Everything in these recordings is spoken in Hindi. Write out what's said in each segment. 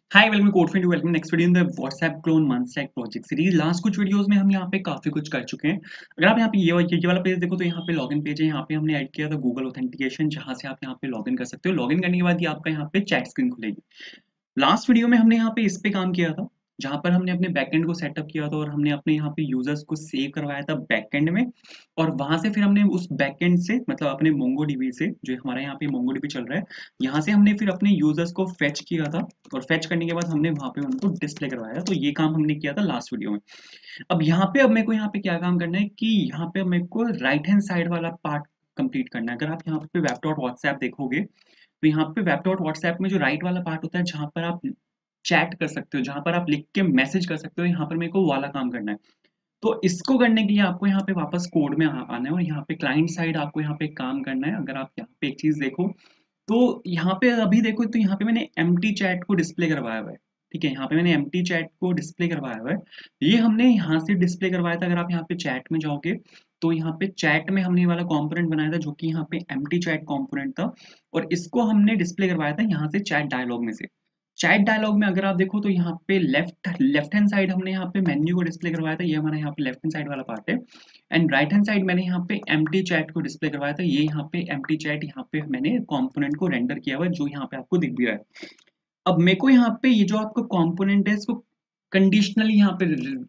Hi welcome Codefin to welcome next video in the WhatsApp clone MERN stack project series. Last कुछ वीडियोस में हम यहाँ पे काफी कुछ कर चुके हैं। अगर आप यहाँ पे ये वाला पेज देखो तो यहाँ पे लॉगिन पेज है। यहाँ पे हमने ऐड किया था गूगल ऑथेंटिकेशन, जहाँ से आप यहाँ पे लॉगिन कर सकते हो। लॉगिन करने के बाद ये आपका यहाँ पे चैट स्क्रीन खुलेगी। लास्ट वीडियो में हमने यहाँ पे इस पे काम किया था, जहाँ पर हमने अपने बैकएंड को सेटअप किया था और हमने अपने यहाँ पे यूजर्स को सेव करवाया था बैकएंड में। और वहां से फिर हमने उस बैकएंड से मतलब अपने मोंगोडीबी से, जो हमारा यहाँ पे मोंगोडीबी चल रहा है, यहाँ से हमने फिर अपने यूजर्स को फेच किया था। और फेच करने के बाद हमने वहां पे उनको डिस्प्ले करवाया। तो ये काम हमने किया था लास्ट वीडियो में। अब यहाँ पे अब मेरे को यहाँ पे क्या काम करना है कि यहाँ पे अब मेरे को राइट हैंड साइड वाला पार्ट कंप्लीट करना है। अगर आप यहाँ पे वेब डॉट व्हाट्सएप देखोगे तो यहाँ पे वेब डॉट व्हाट्सएप में जो राइट वाला पार्ट होता है, जहाँ पर आप चैट कर सकते हो, जहाँ पर आप लिख के मैसेज कर सकते हो, यहाँ पर मेरे को वाला काम करना है। तो इसको करने के लिए आपको यहाँ पे वापस कोड में आना है और यहाँ पे क्लाइंट साइड आपको यहाँ पे काम करना है। अगर आप यहाँ पे एक चीज देखो तो यहाँ पे अभी देखो तो यहाँ पे मैंने एम्प्टी चैट को डिस्प्ले करवाया हुआ है। ठीक है, यहाँ पे मैंने एम्प्टी चैट को डिस्प्ले करवाया हुआ है। ये हमने यहाँ से डिस्प्ले करवाया था। अगर आप यहाँ पे चैट में जाओगे तो यहाँ पे चैट में हमने ये वाला कंपोनेंट बनाया था, जो कि यहाँ पे एम्प्टी चैट कंपोनेंट था। और इसको हमने डिस्प्ले करवाया था यहाँ से चैट डायलॉग में से। चैट डायलॉग में अगर आप देखो तो यहाँ पे लेफ्ट लेफ्ट हैंड साइड हमने यहाँ पे मेन्यू को डिस्प्ले करवाया था। ये हमारा यहाँ पे लेफ्ट हैंड साइड वाला पार्ट है। एंड राइट हैंड साइड मैंने यहाँ पे एम्प्टी चैट को डिस्प्ले करवाया था। ये यहाँ पे एम्प्टी चैट यहाँ पे मैंने कंपोनेंट को रेंडर किया हुआ है, जो यहाँ पे आपको दिख भी रहा है। अब मेरे को यहाँ पे ये जो आपका कंपोनेंट है, इसको कंडीशनली यहाँ पे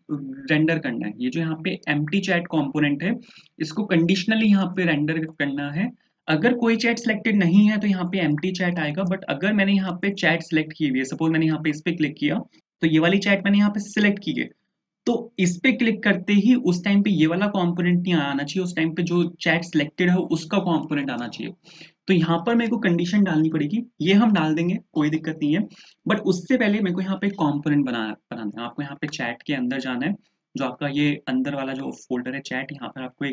रेंडर करना है। ये जो यहाँ पे एम्प्टी चैट कंपोनेंट है, इसको कंडीशनली यहाँ पे रेंडर करना है। अगर कोई चैट सिलेक्टेड नहीं है तो यहाँ पे एम्प्टी चैट आएगा। बट अगर मैंने यहाँ पे चैट सिलेक्ट की हुई है, सपोज मैंने यहाँ पे इस पे क्लिक किया तो ये वाली चैट मैंने यहाँ पे सिलेक्ट की है, तो इस पे क्लिक करते ही उस टाइम पे ये वाला कंपोनेंट नहीं आना चाहिए। उस टाइम पे जो चैट सिलेक्टेड है उसका कंपोनेंट आना चाहिए। तो यहाँ पर मेरे को कंडीशन डालनी पड़ेगी। ये हम डाल देंगे, कोई दिक्कत नहीं है। बट उससे पहले मेरे को यहाँ पे कंपोनेंट बनाना है। आपको यहाँ पे चैट के अंदर जाना है। जो आपका ये अंदर वाला जो फोल्डर है चैट, यहाँ पर आपको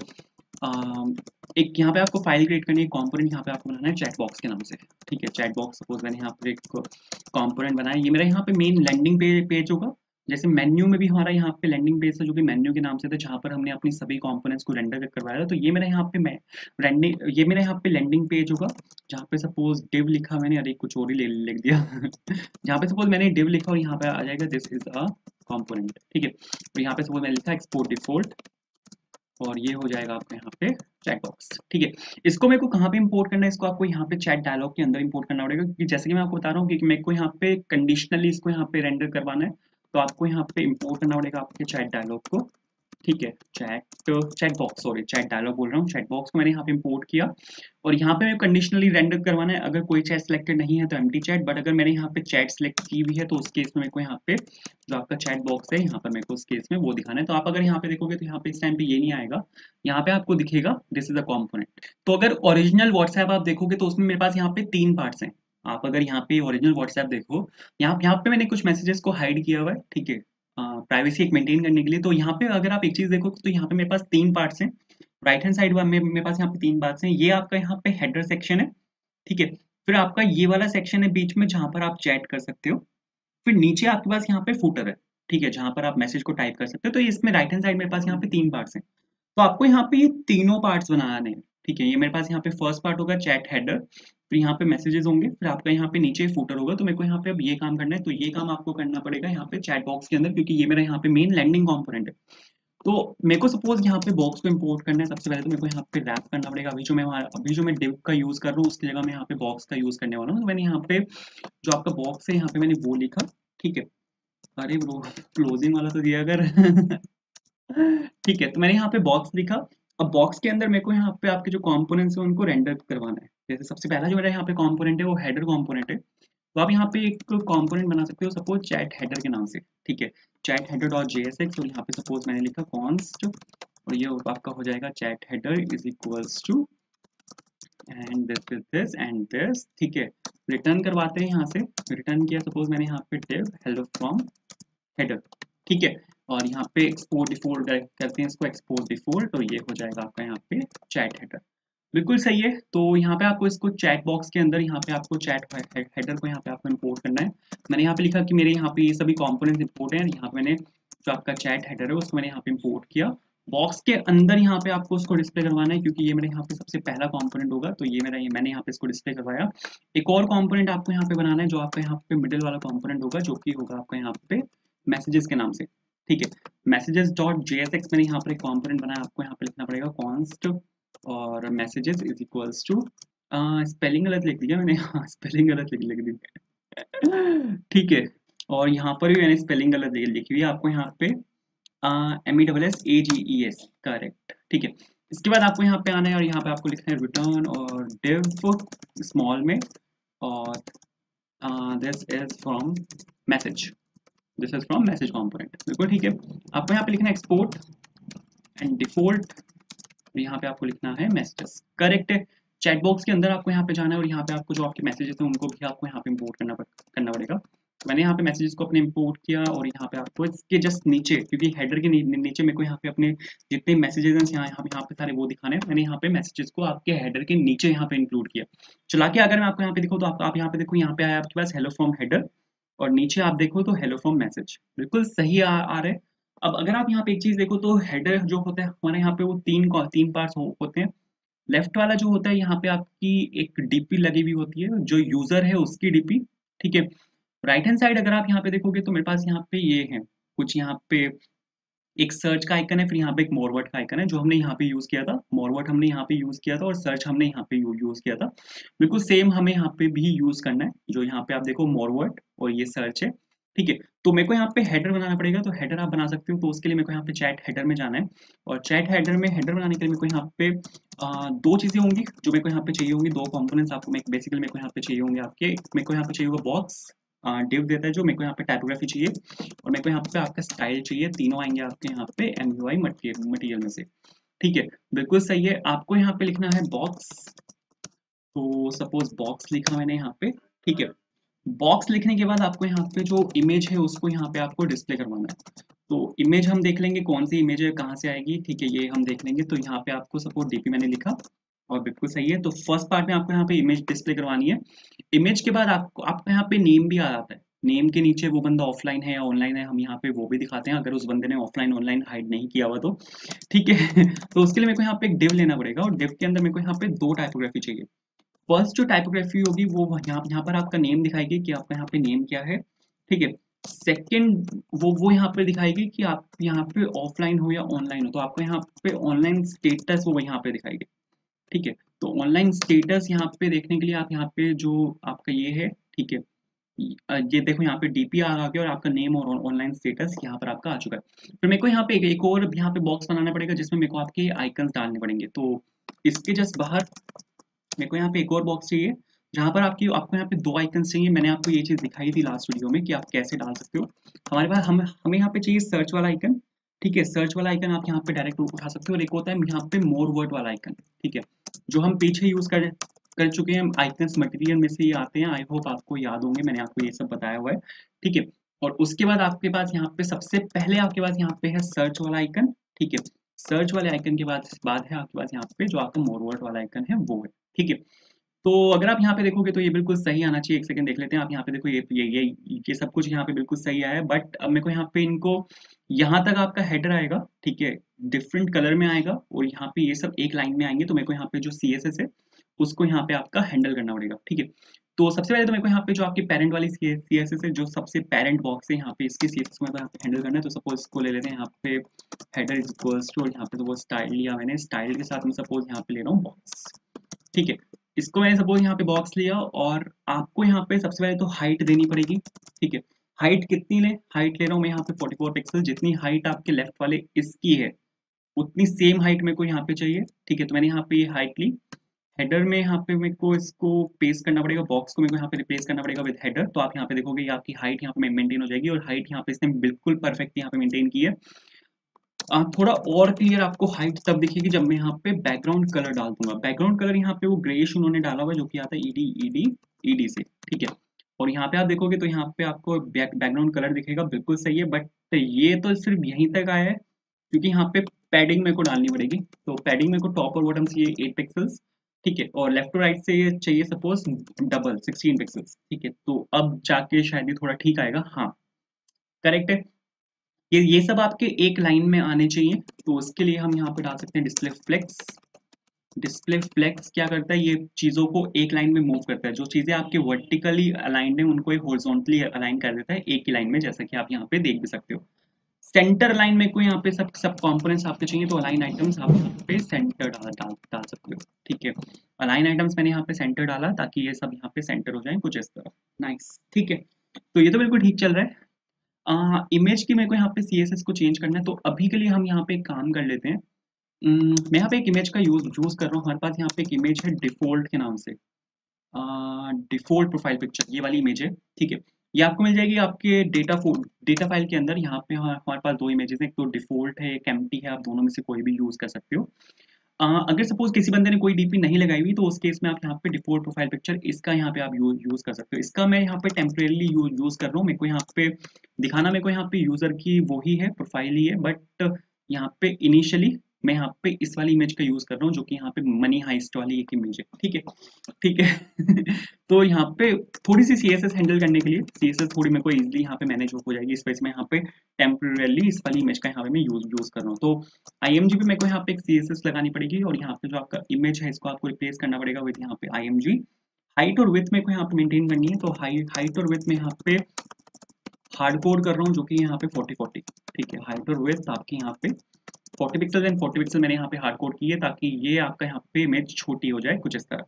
एक यहाँ पे आपको फाइल क्रिएट करनी है। कंपोनेंट यहाँ पे आपको बनाना है चैट बॉक्स के नाम से। ठीक है, चैट बॉक्स सपोज मैंने यहाँ पर एक कंपोनेंट बनाया। ये मेरा यहाँ पे मेन लैंडिंग पेज होगा। जैसे मेन्यू में भी हमारा यहाँ पे लैंडिंग पेज था, जो कि मेन्यू के नाम से था, जहाँ पर हमने अपनी सभी कंपोनेंट्स को रेंडर करवाया था। तो ये मेरा यहाँ पे मैं रेंडिंग ये मेरा यहाँ पे लैंडिंग पेज होगा, जहाँ पे सपोज डिव लिखा मैंने, अरे कुछ और ही लिख दिया जहाँ पे सपोज मैंने डिव लिखा और यहाँ पे आ जाएगा दिस इज अ कंपोनेंट। ठीक है, और यहाँ पे सपोज मैंने लिखा एक्सपोर्ट डिफॉल्ट, और ये हो जाएगा आपका यहाँ पे चैट बॉक्स। ठीक है, इसको मेरे को कहाँ पे इंपोर्ट करना है, इसको आपको यहाँ पे चैट डायलॉग के अंदर इंपोर्ट करना पड़ेगा। क्योंकि जैसे कि मैं आपको बता रहा हूँ कि मेरे को यहाँ पे कंडीशनली इसको यहाँ पे रेंडर करवाना है। तो आपको यहाँ पे इंपोर्ट करना पड़ेगा आपके चैट डायलॉग को। ठीक है, chat box, sorry chat dialogue बोल रहा हूँ, चैट बॉक्स को मैंने यहाँ पे इंपोर्ट किया। और यहाँ पे मैं कंडीशनली रेंडर करवाना है। अगर कोई चैट सिलेक्टेड नहीं है तो एम्प्टी चैट, बट अगर मैंने यहाँ पे चैट सिलेक्ट की हुई है तो उस केस में मेरे को यहाँ पे जो आपका चैट बॉक्स है, यहाँ पर मेरे को उस केस में वो दिखाना है। तो आप अगर यहाँ पे देखोगे तो यहाँ पे इस टाइम पे ये नहीं आएगा, यहाँ पे आपको दिखेगा दिस इज अ कॉम्पोनेंट। तो अगर ओरिजिनल व्हाट्सएप आप देखोगे तो उसमें मेरे पास यहाँ पे 3 पार्ट्स हैं। आप अगर यहाँ पे ओरिजिनल व्हाट्सएप देखो, यहाँ पे मैंने कुछ मैसेजेस को हाइड किया हुआ है। ठीक है, प्राइवेसी एक मेंटेन करने के लिए। तो यहाँ पे अगर आप एक चीज देखो तो यहाँ पे मेरे पास 3 पार्ट्स हैं। राइट हैंड साइड में मेरे पास यहाँ पे 3 पार्ट्स हैं। ये आपका यहाँ पे हेडर सेक्शन है। ठीक है, फिर आपका ये वाला सेक्शन है बीच में, जहां पर आप चैट कर सकते हो। फिर नीचे आपके पास यहाँ पे फुटर है। ठीक है, जहां पर आप मैसेज को टाइप कर सकते हो। तो इसमें राइट हैंड साइड मेरे पास यहाँ पे 3 पार्ट्स हैं। तो आपको यहाँ पे ये तीनों पार्ट्स बनाने हैं। ठीक है, ये मेरे पास यहाँ पे फर्स्ट पार्ट होगा चैट हेडर, फिर यहाँ पे मैसेजेस होंगे, फिर आपका यहाँ पे नीचे फुटर होगा। तो मेरे को यहाँ पे अब ये काम करना है। तो ये काम आपको करना पड़ेगा यहाँ पे चैट बॉक्स के अंदर, क्योंकि ये मेरा यहाँ पे मेन लैंडिंग कंपोनेंट है। तो मेरे को सपोज यहाँ पे बॉक्स को इंपोर्ट करना है। सबसे पहले तो मेरे को यहाँ पे रैप करना पड़ेगा। अभी जो मैं डिव का यूज कर रहा हूँ उसकी जगह मैं यहाँ पे बॉक्स का यूज करने वाला हूँ। तो मैंने यहाँ पे जो आपका बॉक्स है यहाँ पे मैंने वो लिखा। ठीक है, अरे ब्रो क्लोजिंग वाला तो दिया अगर ठीक है, तो मैंने यहाँ पे बॉक्स लिखा। अब बॉक्स के अंदर मेरे को यहाँ पे आपके जो कंपोनेंट्स हैं उनको रेंडर करवाना है। जैसे सबसे पहला जो मेरा यहाँ पे कंपोनेंट है वो हेडर कंपोनेंट है। तो आप यहाँ पे एक कंपोनेंट बना सकते हो सपोज चैट हेडर के नाम से। ठीक है, चैट हेडर डॉट जेएसएक्स, और यहाँ पे सपोज मैंने लिखा कॉन्स्ट, और ये आपका हो जाएगा chat header is equals to and this and this. ठीक है, रिटर्न करवाते हैं। यहाँ से रिटर्न किया सपोज मैंने यहाँ पे डिव हेलो फ्रॉम हेडर। ठीक है, और यहाँ पे एक्सपोर्ट डिफॉल्ट करते हैं इसको, एक्सपोर्ट डिफॉल्ट, तो ये हो जाएगा आपका यहाँ पे चैट हेडर। बिल्कुल सही है। तो यहाँ पे आपको इसको चैट बॉक्स के अंदर यहाँ पे आपको चैट हेडर को यहाँ पे आपको इंपोर्ट करना है। मैंने यहाँ पे लिखा कि मेरे यहाँ पे ये सभी कंपोनेंट्स इंपोर्ट हैं। यहाँ पे मैंने जो आपका चैट हेडर है उसको मैंने यहाँ पे इंपोर्ट किया। बॉक्स के अंदर यहाँ पे आपको उसको डिस्प्ले करवाना है, क्योंकि ये मेरे यहाँ पे सबसे पहला कंपोनेंट होगा, तो ये मैंने यहाँ पे इसको डिस्प्ले करवाया। एक और कंपोनेंट आपको यहाँ पे बनाना है, जो आपका यहाँ पे मिडिल वाला कंपोनेंट होगा, जो कि होगा आपका यहाँ पे मैसेजेस के नाम से। ठीक है, मैसेजेस डॉट JSX मैंने यहाँ पर एक कंपोनेंट बनाया, आपको यहाँ पे लिखना पड़ेगा कॉन्स्ट और messages is equals to, spelling गलत लिख दिया मैंने, हाँ स्पेलिंग गलत लिख दी। ठीक है, और यहाँ पर भी मैंने स्पेलिंग गलत लिखी हुई है, आपको यहाँ पे MESSAGES करेक्ट। ठीक है, इसके बाद आपको यहाँ पे आना है और यहाँ पे आपको लिखना है रिटर्न और div स्मॉल में, और this is from message, this is from message component, बिल्कुल ठीक है। आपको यहाँ पे लिखना है एक्सपोर्ट एंड डिफॉल्ट, यहाँ पे आपको लिखना है मैसेजेस, करेक्ट है। चैट बॉक्स के अंदर आपको यहाँ पे जाना है और यहाँ पे आपको जो आपके मैसेजेस हैं उनको भी आपको यहाँ पे इंपोर्ट करना पड़ेगा। मैंने यहाँ पे मैसेजेस को अपने इंपोर्ट किया और यहाँ पे आपको इसके जस्ट नीचे, क्योंकि हेडर के नीचे मेरे को यहाँ पे अपने जितने मैसेजेस हैं यहाँ पे सारे वो दिखाने हैं, मैंने यहाँ पे मैसेजेस को आपके हेडर के नीचे यहाँ पे इंक्लूड किया। चला के अगर मैं आपको यहाँ पे दिखाऊँ तो आप यहाँ पे देखो, यहाँ पे आया आपके पास हेलो फ्रॉम हेडर, और नीचे आप देखो तो हेलो फ्रॉम मैसेज, बिल्कुल सही आ रहे हैं। अब अगर आप यहाँ पे एक चीज देखो तो हेडर जो होता है हमारे यहाँ पे वो तीन पार्ट्स होते हैं। लेफ्ट वाला जो होता है यहाँ पे आपकी एक डीपी लगी हुई होती है, जो यूजर है उसकी डीपी। ठीक है, राइट हैंड साइड अगर आप यहाँ पे देखोगे तो मेरे पास यहाँ पे ये है कुछ, यहाँ पे एक सर्च का आइकन है, फिर यहाँ पे एक मोरवर्ड का आइकन है, जो हमने यहाँ पे यूज किया था, मोरवर्ड हमने यहाँ पे यूज किया था और सर्च हमने यहाँ पे यूज किया था। बिल्कुल सेम हमें यहाँ पे भी यूज करना है, जो यहाँ पे आप देखो मोरवर्ड और ये सर्च है। ठीक है, तो मेरे को यहाँ पे हेडर बनाना पड़ेगा, तो हेडर आप बना सकते हो, तो उसके लिए मेरे को यहाँ पे चैट हेडर में जाना है, और चैट हेडर में हेडर बनाने के लिए मेरे को यहाँ पे दो चीजें होंगी जो मेरे को यहाँ पे चाहिए होंगी, दो कंपोनेंट्स आपको बेसिकली मेरे को यहाँ पे चाहिए होंगे आपके। मेरे को यहाँ पे चाहिए होगा बॉक्स, डिव देता है जो, मेरे को यहाँ पे टाइपोग्राफी चाहिए, और मेरे को यहाँ पे आपका स्टाइल चाहिए, तीनों आएंगे आपके यहाँ पे MUI मटेरियल में से। ठीक है, बिल्कुल सही है। आपको यहाँ पे लिखना है बॉक्स, तो सपोज बॉक्स लिखा मैंने यहाँ पे। ठीक है, बॉक्स लिखने के बाद आपको यहाँ पे जो इमेज है उसको यहाँ पे आपको डिस्प्ले करवाना है। तो इमेज हम देख लेंगे कौन सी इमेज है, कहाँ से आएगी। ठीक है, ये हम देख लेंगे। तो यहाँ पे आपको सपोज DP मैंने लिखा और बिल्कुल सही है। तो फर्स्ट पार्ट में आपको यहाँ पे इमेज डिस्प्ले करवानी है। इमेज के बाद आपको यहाँ पे नेम भी आ जाता है, नेम के नीचे वो बंदा ऑफलाइन है या ऑनलाइन है, हम यहाँ पे वो भी दिखाते हैं, अगर उस बंदे ने ऑफलाइन ऑनलाइन हाइड नहीं किया हुआ तो। ठीक है तो उसके लिए मेरे को यहाँ पे एक डिव लेना पड़ेगा, और डिव के अंदर मेरे को यहाँ पे दो टाइपोग्राफी चाहिए। फर्स्ट जो टाइपोग्राफी होगी वो यहाँ पर आपका नेम दिखाएगी कि आपका यहाँ पे नेम क्या है। ठीक है, सेकंड वो यहाँ पे दिखाएगी कि आप यहाँ पे ऑफलाइन हो या ऑनलाइन हो, तो आपको यहाँ पे ऑनलाइन स्टेटस वो यहाँ पे दिखाएगी। ठीक है, तो ऑनलाइन स्टेटस यहाँ पे देखने के लिए आप यहाँ पे जो आपका ये है, ठीक है, ये देखो यहाँ पे DP आ गया और आपका नेम और ऑनलाइन स्टेटस यहाँ पर आपका आ चुका है। फिर मेरे को यहाँ पे एक और यहाँ पे बॉक्स बनाना पड़ेगा, जिसमें मेरे को आपके आइकन्स डालने पड़ेंगे। तो इसके जस्ट बाहर मेरे को यहाँ पे एक और बॉक्स चाहिए, जहाँ पर आपको यहाँ पे दो आइकन्स चाहिए। मैंने आपको ये चीज़ दिखाई थी लास्ट वीडियो में कि आप कैसे डाल सकते हो। हमारे पास हमें यहाँ पे चाहिए सर्च वाला आइकन। ठीक है, सर्च वाला आइकन आप यहाँ पे डायरेक्ट उठा सकते हो, और एक होता है यहाँ पे मोर वर्ड वाला आइकन। ठीक है, जो हम पीछे यूज कर चुके हैं, आइकन्स मटेरियल में से ये आते हैं, आई होप आपको याद होंगे, मैंने आपको ये सब बताया हुआ है। ठीक है, और उसके बाद आपके पास यहाँ पे सबसे पहले आपके पास यहाँ पे है सर्च वाला आइकन। ठीक है, सर्च वाले आइकन के बाद है आपके पास यहाँ पे जो आपका मोर वर्ड वाला आइकन है वो है। ठीक है, तो अगर आप यहाँ पे देखोगे तो ये बिल्कुल सही आना चाहिए। एक सेकंड देख लेते हैं। आप यहाँ पे देखो, ये सब कुछ यहाँ पे बिल्कुल सही आया है, बट अब मेरे को यहाँ पे इनको, यहाँ तक आपका हेडर आएगा, ठीक है, डिफरेंट कलर में आएगा, और यहाँ पे ये सब एक लाइन में आएंगे। तो मेरे को यहाँ पे जो CSS है उसको यहाँ पे आपका हैंडल करना पड़ेगा। ठीक है, तो सबसे पहले तो मेरे को यहाँ पे जो आपकी पेरेंट वाली CSS है, जो सबसे पेरेंट बॉक्स है, यहाँ पे इसकी CSS को यहाँ पे हैंडल करना है। तो सपोज इसको ले लेते हैं यहाँ पे, हेडर इज इक्वल्स टू, और यहाँ पे तो वो स्टाइल लिया मैंने, स्टाइल के साथ में सपोज यहाँ पे ले रहा हूँ बॉक्स। ठीक है, इसको मैंने सपोज यहाँ पे बॉक्स लिया, और आपको यहाँ पे सबसे पहले तो हाइट देनी पड़ेगी। ठीक है, हाइट कितनी ले, हाइट ले रहा हूँ मैं यहाँ पे 44 पिक्सल, जितनी हाइट आपके लेफ्ट वाले इसकी है उतनी सेम हाइट मेरे को यहाँ पे चाहिए। ठीक है, तो मैंने यहाँ पे ये हाइट ली। हेडर में यहाँ पे मेरे को इसको पेस्ट करना पड़ेगा, बॉक्स को मेरे को यहाँ पे रिप्लेस करना पड़ेगा विद हेडर। तो आप यहाँ पे देखोगे ये आपकी हाइट यहाँ पे मेंटेन हो जाएगी, और हाइट यहाँ पे इसने बिल्कुल परफेक्ट यहाँ पे मेंटेन की है। थोड़ा और क्लियर आपको हाइट तब दिखेगी जब मैं यहाँ पे बैकग्राउंड कलर डाल दूंगा। बैकग्राउंड कलर यहाँ पे वो ग्रेइश उन्होंने डाला हुआ है, जो कि आता है ED से। ठीक है, और यहाँ पे आप देखोगे तो यहाँ पे आपको बैकग्राउंड कलर दिखेगा, बिल्कुल सही है। बट ये तो सिर्फ यहीं तक आया है, क्योंकि यहाँ पे पैडिंग मेरे को डालनी पड़ेगी। तो पैडिंग मेरे को टॉप और बॉटम चाहिए 8 पिक्सल्स। ठीक है, और लेफ्ट टू राइट से ये चाहिए सपोज डबल 16 पिक्सल्स। ठीक है, तो अब जाके शायद ये थोड़ा ठीक आएगा। हाँ, करेक्ट है। ये सब आपके एक लाइन में आने चाहिए। तो उसके लिए हम यहाँ पे डाल सकते हैं डिस्प्ले फ्लेक्स। डिस्प्ले फ्लेक्स क्या करता है, ये चीज़ों को एक लाइन में मूव करता है। जो चीज़ें आपके वर्टिकली अलाइंड है उनको एक हॉरिजॉन्टली अलाइन कर देता है एक ही लाइन में, जैसा कि आप यहाँ पे देख भी सकते हो। सेंटर लाइन में कोई यहाँ पे सब सब कंपोनेंट्स आपके चाहिए तो अलाइन आइटम्स आप यहाँ पे सेंटर डाल सकते हो। ठीक है, अलाइन आइटम्स मैंने यहाँ पे सेंटर डाला ताकि ये सब यहाँ पे सेंटर हो जाए कुछ इस तरह। नाइस, ठीक है, तो ये तो बिल्कुल ठीक चल रहा है। इमेज की मेरे को यहाँ पे CSS को चेंज करना है, तो अभी के लिए हम यहाँ पे एक काम कर लेते हैं। मैं यहाँ पे एक इमेज का यूज कर रहा हूँ। हमारे पास यहाँ पे एक इमेज है डिफॉल्ट के नाम से, डिफॉल्ट प्रोफाइल पिक्चर, ये वाली इमेज है। ठीक है, ये आपको मिल जाएगी आपके डेटा फाइल के अंदर। यहाँ पे हमारे पास दो इमेजेस हैं, एक तो डिफॉल्ट है एक एम्प्टी है, आप दोनों में से कोई भी यूज कर सकते हो। अगर सपोज किसी बंदे ने कोई डीपी नहीं लगाई हुई तो उस केस में आप यहाँ पे डिफॉल्ट प्रोफाइल पिक्चर इसका यहाँ पे आप यूज कर सकते हो। इसका मैं यहाँ पे टेम्परेली यूज कर रहा हूँ। मेरे को यहाँ पे दिखाना, मेरे को यहाँ पे यूजर की वो ही है, प्रोफाइल ही है, बट यहाँ पे इनिशियली मैं यहाँ पे इस वाली इमेज का यूज कर रहा हूँ जो कि यहाँ पे मनी हाइस्ट वाली एक इमेज है। ठीक है, ठीक है। तो यहाँ पे थोड़ी सी CSS हैंडल करने के लिए CSS थोड़ी मेरे को इजीली यहाँ पे मैनेज हो जाएगी, इस वजह से मैं यहाँ पे टेम्परेली इस वाली इमेज का यहाँ पे मैं यूज कर रहा हूँ। तो IMG पे मेरे को यहाँ पे एक CSS लगानी पड़ेगी और यहाँ पे जो आपका इमेज है इसको आपको रिप्लेस करना पड़ेगा विद यहाँ पे IMG। हाइट और विड्थ मेरे को यहाँ पे मेंटेन करनी है, तो हाइट और विड्थ में यहाँ पे हार्ड कोड कर रहा हूँ जो कि यहाँ पे 40-40। ठीक है, हाइट और विड्थ आपकी यहाँ पे 40 पिक्सल एंड 40 पिक्सल मैंने यहाँ पे हार्ड कोड की है ताकि ये आपका यहाँ पे इमेज छोटी हो जाए कुछ इस तरह।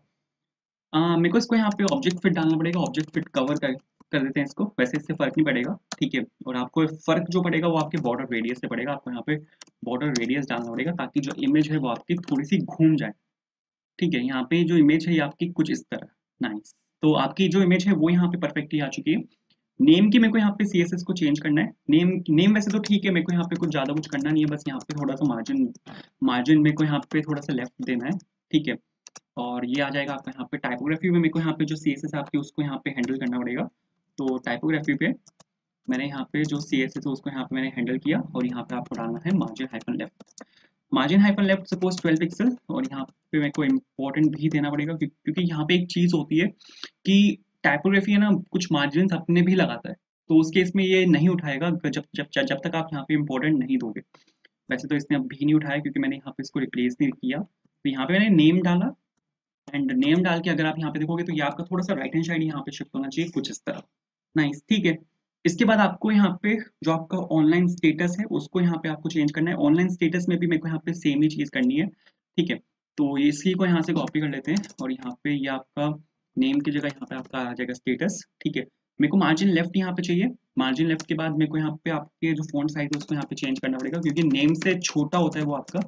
मेरे को इसको यहाँ पे ऑब्जेक्ट फिट डालना पड़ेगा। ऑब्जेक्ट फिट कवर कर देते हैं इसको, वैसे इससे फर्क नहीं पड़ेगा। ठीक है, और आपको फर्क जो पड़ेगा वो आपके बॉर्डर रेडियस से पड़ेगा। आपको यहाँ पे बॉर्डर रेडियस डालना पड़ेगा ताकि जो इमेज है वो आपकी थोड़ी सी घूम जाए। ठीक है, यहाँ पे जो इमेज है ये आपकी कुछ इस तरह। नाइस, तो आपकी जो इमेज है वो यहाँ पे परफेक्टली आ चुकी है। नेम की मेरे को यहाँ पे CSS को चेंज करना है। नेम वैसे तो ठीक है, मेरे को यहाँ पे कुछ ज़्यादा कुछ करना नहीं है, बस यहाँ पे थोड़ा सा मार्जिन मेरे को यहाँ पे थोड़ा सा लेफ्ट देना है। ठीक है, और ये आ जाएगा आपका यहाँ पे टाइपोग्राफी में। मेरे को यहाँ पे जो CSS आपकी उसको यहाँ पे हैंडल करना पड़ेगा। तो टाइपोग्राफी पे मैंने यहाँ पे जो CSS है उसको यहाँ पे मैंने हैंडल किया और यहाँ पे आपको डालना है margin hyphen left. Margin hyphen left suppose 12 pixel, और यहाँ पे मेरे को इम्पोर्टेंट भी देना पड़ेगा क्योंकि यहाँ पे एक चीज़ होती है कि टाइपोग्राफी है ना कुछ मार्जिन अपने भी लगाता है, तो उस केस में ये नहीं उठाएगा जब तक आप यहाँ पे इम्पोर्टेंट नहीं दोगे। वैसे तो इसने अब भी नहीं उठाया क्योंकि मैंने यहाँ पे इसको रिप्लेस नहीं किया। तो यहाँ पे मैंने नेम डाला एंड नेम डाल के अगर आप यहाँ पे देखोगे तो ये आपका थोड़ा सा राइट हैंड साइड यहाँ पे शिफ्ट होना चाहिए कुछ इस तरह। नाइस, ठीक है। इसके बाद आपको यहाँ पे जो आपका ऑनलाइन स्टेटस है उसको यहाँ पे आपको चेंज करना है। ऑनलाइन स्टेटस में भी मेरे को यहाँ पे सेम ही चीज़ करनी है। ठीक है, तो ये इसी को यहाँ से कॉपी कर लेते हैं और यहाँ पे ये आपका नेम की जगह यहाँ पे आपका आ जाएगा स्टेटस। ठीक है, मेरे को मार्जिन लेफ्ट यहाँ पे चाहिए। मार्जिन लेफ्ट के बाद मेरे को यहाँ पे आपके जो फॉन्ट साइज है उसको यहाँ पे चेंज करना पड़ेगा क्योंकि नेम से छोटा होता है वो आपका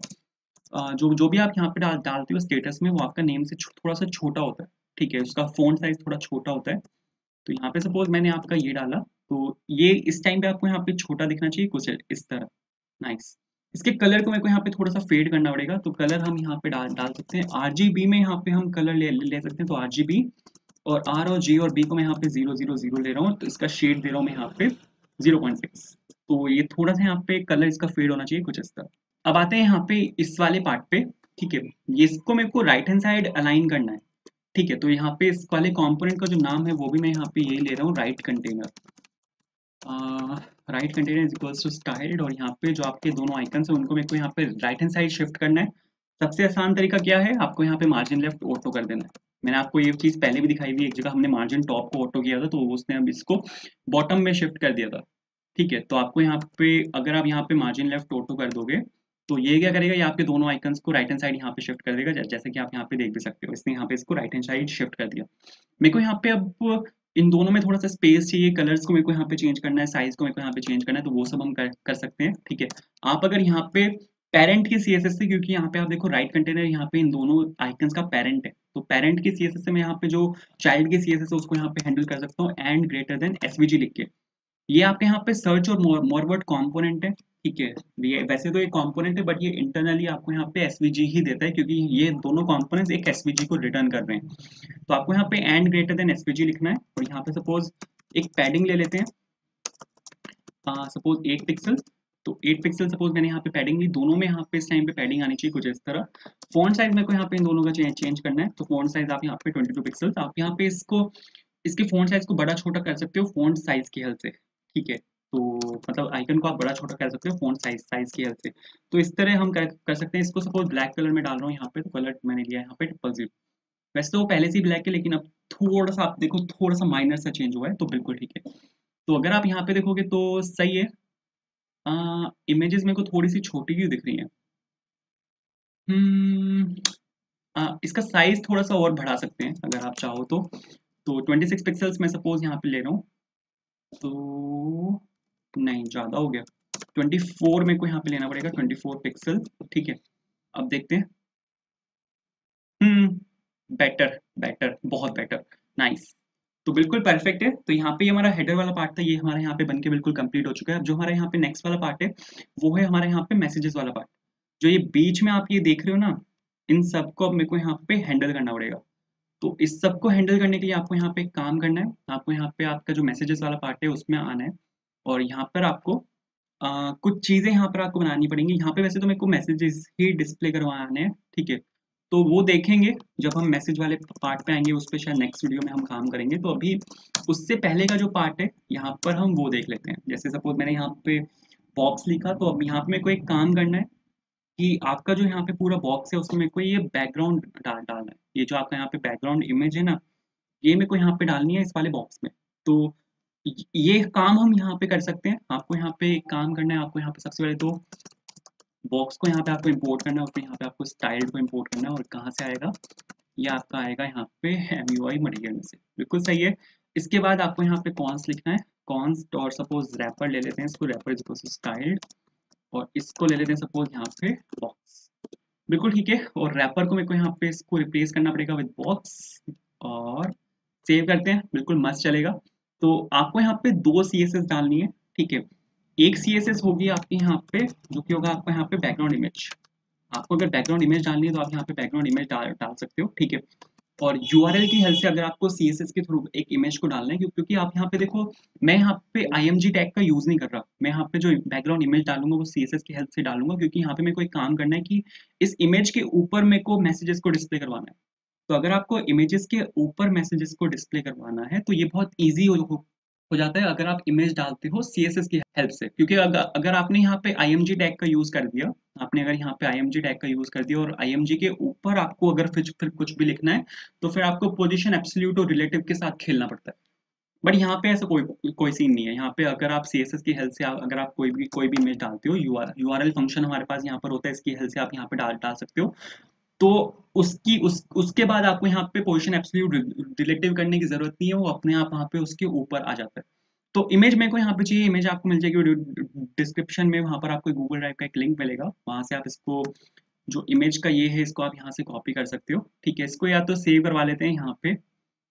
जो जो भी आप यहाँ पे डालते हो स्टेटस में वो आपका नेम से थोड़ा सा छोटा होता है। ठीक है, उसका फ़ॉन्ट साइज़ थोड़ा छोटा होता है। तो यहाँ पे सपोज़ मैंने आपका ये डाला, तो ये इस टाइम पे आपको यहाँ पे छोटा दिखना चाहिए कुछ इस तरह। नाइस, इसके कलर को मेरे को यहाँ पे थोड़ा सा फेड करना पड़ेगा, तो कलर हम यहाँ पे डाल डाल सकते हैं। RGB में यहाँ पे हम कलर ले सकते हैं, तो RGB और R और G और B को मैं यहाँ पे 000 ले रहा हूँ, तो इसका शेड दे रहा हूँ मैं यहाँ पे 0.6। तो ये थोड़ा सा यहाँ पे कलर इसका फेड होना चाहिए कुछ इस तरह। अब आते हैं यहाँ पे इस वाले पार्ट पे। ठीक है, ये इसको मेरे को राइट हैंड साइड अलाइन करना है। ठीक है, तो यहाँ पे इस वाले कंपोनेंट का जो नाम है वो भी मैं यहाँ पे यही ले रहा हूँ, right container. Right container is equals to styled, और यहाँ पे जो आपके दोनों आइकन्स हैं उनको मेरे को यहाँ पे राइट हैंड साइड शिफ्ट करना है। सबसे आसान तरीका क्या है, आपको यहाँ पे मार्जिन लेफ्ट ऑटो कर देना है। मैंने आपको ये चीज़ पहले भी दिखाई हुई, एक जगह हमने मार्जिन टॉप को ऑटो किया था तो उसने अब इसको बॉटम में शिफ्ट कर दिया था। ठीक है, तो आपको यहाँ पे अगर आप यहाँ पे मार्जिन लेफ्ट ऑटो कर दोगे तो ये क्या करेगा, ये आपके दोनों आइकन्स को राइट हैंड साइड यहाँ पे शिफ्ट कर देगा, जैसे कि आप यहाँ पे देख भी सकते हो। इसने यहाँ पे इसको राइट हैंड साइड शिफ्ट कर दिया। मेरे को यहाँ पे अब इन दोनों में थोड़ा सा स्पेस चाहिए, कलर्स को मेरे को यहाँ पे चेंज करना है, साइज को मेरे को यहाँ पे चेंज करना है, तो वो सब हम कर सकते हैं। ठीक है, आप अगर यहाँ पे पेरेंट की CSS से, क्योंकि यहाँ पे आप देखो राइट कंटेनर यहाँ पे इन दोनों आइकन्स का पेरेंट है, तो पेरेंट की CSS से मैं यहाँ पे जो चाइल्ड की CSS है उसको यहाँ पे हैंडल कर सकता हूँ एंड ग्रेटर देन SVG लिख के। ये आपके यहाँ पे सर्च और मोरवर्ड कंपोनेंट है। ठीक है, ये वैसे तो ये कंपोनेंट है बट ये इंटरनली आपको यहाँ पे SVG ही देता है क्योंकि ये दोनों कंपोनेंट्स एक SVG को रिटर्न कर रहे हैं। तो आपको यहाँ पे एंड ग्रेटर देन SVG लिखना है और यहाँ पे सपोज एक पैडिंग ले लेते हैं, सपोज 8 पिक्सल। तो 8 पिक्सल सपोज मैंने यहाँ पे पैडिंग ली, दोनों में यहाँ पे इस टाइम पे पैडिंग आनी चाहिए कुछ इस तरह। फॉन्ट साइज मेरे को यहाँ पे इन दोनों का चेंज करना है, तो फॉन्ट साइज आप यहाँ पे 22 पिक्सल, आप यहाँ पे इसको इसके फॉन्ट साइज को बड़ा छोटा कर सकते हो फॉन्ट साइज की हेल्प से। ठीक है, तो मतलब आइकन को आप बड़ा छोटा कर सकते हो फ़ॉन्ट साइज़ की हेल्प से। तो इस तरह हम कर सकते हैं इसको। सपोज़ ब्लैक कलर में डाल रहा हूँ यहाँ पे, तो कलर मैंने लिया है यहाँ पे 000। वैसे तो वो पहले से ही ब्लैक है, लेकिन अब थोड़ा-सा आप देखो, थोड़ा-सा माइनर सा चेंज हुआ है, तो बिल्कुल ठीक है। तो अगर आप यहाँ पे देखोगे तो सही है। इमेजेस मेरे को थोड़ी-सी छोटी क्यों दिख रही हैं? हुँ, इसका साइज़ थोड़ा-सा और बढ़ा सकते हैं अगर आप चाहो तो। तो 26 पिक्सेल्स मैं सपोज़ यहाँ पे ले रहा हूँ, तो नहीं ज़्यादा हो गया। 24 मेरे को यहाँ पे लेना पड़ेगा, 24 पिक्सल, ठीक है। अब देखते हैं। हुँ, बेटर, बेटर, बहुत बेटर, नाइस। तो बिल्कुल परफेक्ट है। तो यहाँ पे ये हमारा हेडर वाला पार्ट था, ये हमारे यहाँ पे बन के बिल्कुल कंप्लीट हो चुका है। अब जो हमारे यहाँ पे नेक्स्ट वाला पार्ट है, वो है हमारे यहाँ पे मैसेजेस वाला पार्ट। जो ये बीच में आप ये देख रहे हो ना, इन सबको अब मेरे को यहाँ पे हैंडल करना पड़ेगा। तो इस सबको हैंडल करने के लिए आपको यहाँ पे एक काम करना है। आपको यहाँ पे आपका जो मैसेजेस वाला पार्ट है उसमें आना है, और यहाँ पर आपको कुछ चीज़ें यहाँ पर आपको बनानी पड़ेंगी। यहाँ पे वैसे तो मेरे को मैसेजेस ही डिस्प्ले करवाने हैं, ठीक है। तो वो देखेंगे जब हम मैसेज वाले पार्ट पे आएंगे, उस पे शायद नेक्स्ट वीडियो में हम काम करेंगे। तो अभी उससे पहले का जो पार्ट है यहाँ पर हम वो देख लेते हैं। जैसे सपोज मैंने यहाँ पे बॉक्स लिखा, तो अब यहाँ पे मेरे को एक काम करना है कि आपका जो यहाँ पे पूरा बॉक्स है उसमें मेरे को ये बैकग्राउंड डालना है। ये जो आपका यहाँ पे बैकग्राउंड इमेज है ना, ये मेरे को यहाँ पे डालनी है इस वाले बॉक्स में। तो ये काम हम यहाँ पे कर सकते हैं। आपको यहाँ पे एक काम करना है। आपको यहाँ पे सबसे पहले तो बॉक्स को यहाँ पे आपको इंपोर्ट करना है, और फिर यहाँ पे आपको स्टाइल को इंपोर्ट करना है। और कहाँ से आएगा? ये आपका आएगा यहाँ पे MUI मटेरियल में से। बिल्कुल सही है। इसके बाद आपको यहाँ पे कॉन्स लिखना है। कॉन्स, और सपोज रैपर ले लेते हैं इसको, wrapper is equal to styled, और इसको ले लेते हैं सपोज यहाँ पे बॉक्स। बिल्कुल ठीक है। और रैपर को मेरे को यहाँ पे इसको रिप्लेस करना पड़ेगा विद बॉक्स, और सेव करते हैं। बिल्कुल मस्त चलेगा। तो आपको यहाँ पे 2 CSS डालनी है, ठीक है। एक CSS होगी आपकी यहाँ पे, जो कि होगा आपको यहाँ पे बैकग्राउंड इमेज। आपको अगर बैकग्राउंड इमेज डालनी है तो आप यहाँ पे बैकग्राउंड इमेज डाल सकते हो, ठीक है। और URL की हेल्प से अगर आपको CSS के थ्रू एक इमेज को डालना है, क्योंकि आप यहाँ पे देखो, मैं यहाँ पे IMG टैग का यूज नहीं कर रहा। मैं यहाँ पे जो बैकग्राउंड इमेज डालूंगा वो CSS की हेल्प से डालूंगा, क्योंकि यहाँ पे मेरे को एक काम करना है कि इस इमेज के ऊपर मेरे को मैसेजेस को डिस्प्ले करवाना है। तो अगर आपको इमेजेस के ऊपर मैसेजेस को डिस्प्ले करवाना है, तो ये बहुत ईजी हो जाता है अगर आप इमेज डालते हो CSS की हेल्प से। क्योंकि अगर आपने यहाँ पे IMG टैग का यूज कर दिया, आपने अगर यहाँ पे IMG टैग का यूज कर दिया और IMG के ऊपर आपको अगर फिर कुछ भी लिखना है, तो फिर आपको पोजीशन एब्सोल्यूट और रिलेटिव के साथ खेलना पड़ता है। बट यहाँ पे ऐसा कोई सीन नहीं है। यहाँ पे अगर आप CSS की हेल्प से अगर आप कोई भी इमेज डालते हो, URL फंक्शन हमारे पास यहाँ पर होता है, इसकी हेल्प से आप यहाँ पे डाल सकते हो। तो उसके बाद आपको यहाँ पे पोजीशन एब्सोल्यूट रिलेटिव करने की जरूरत नहीं है, वो अपने आप वहाँ पे उसके ऊपर आ जाता है। तो इमेज मेरे को यहाँ पे चाहिए। इमेज आपको मिल जाएगी डिस्क्रिप्शन में, वहाँ पर आपको गूगल ड्राइव का एक लिंक मिलेगा, वहाँ से आप इसको, जो इमेज का ये है, इसको आप यहाँ से कॉपी कर सकते हो, ठीक है। इसको या तो सेव करवा लेते हैं यहाँ पे,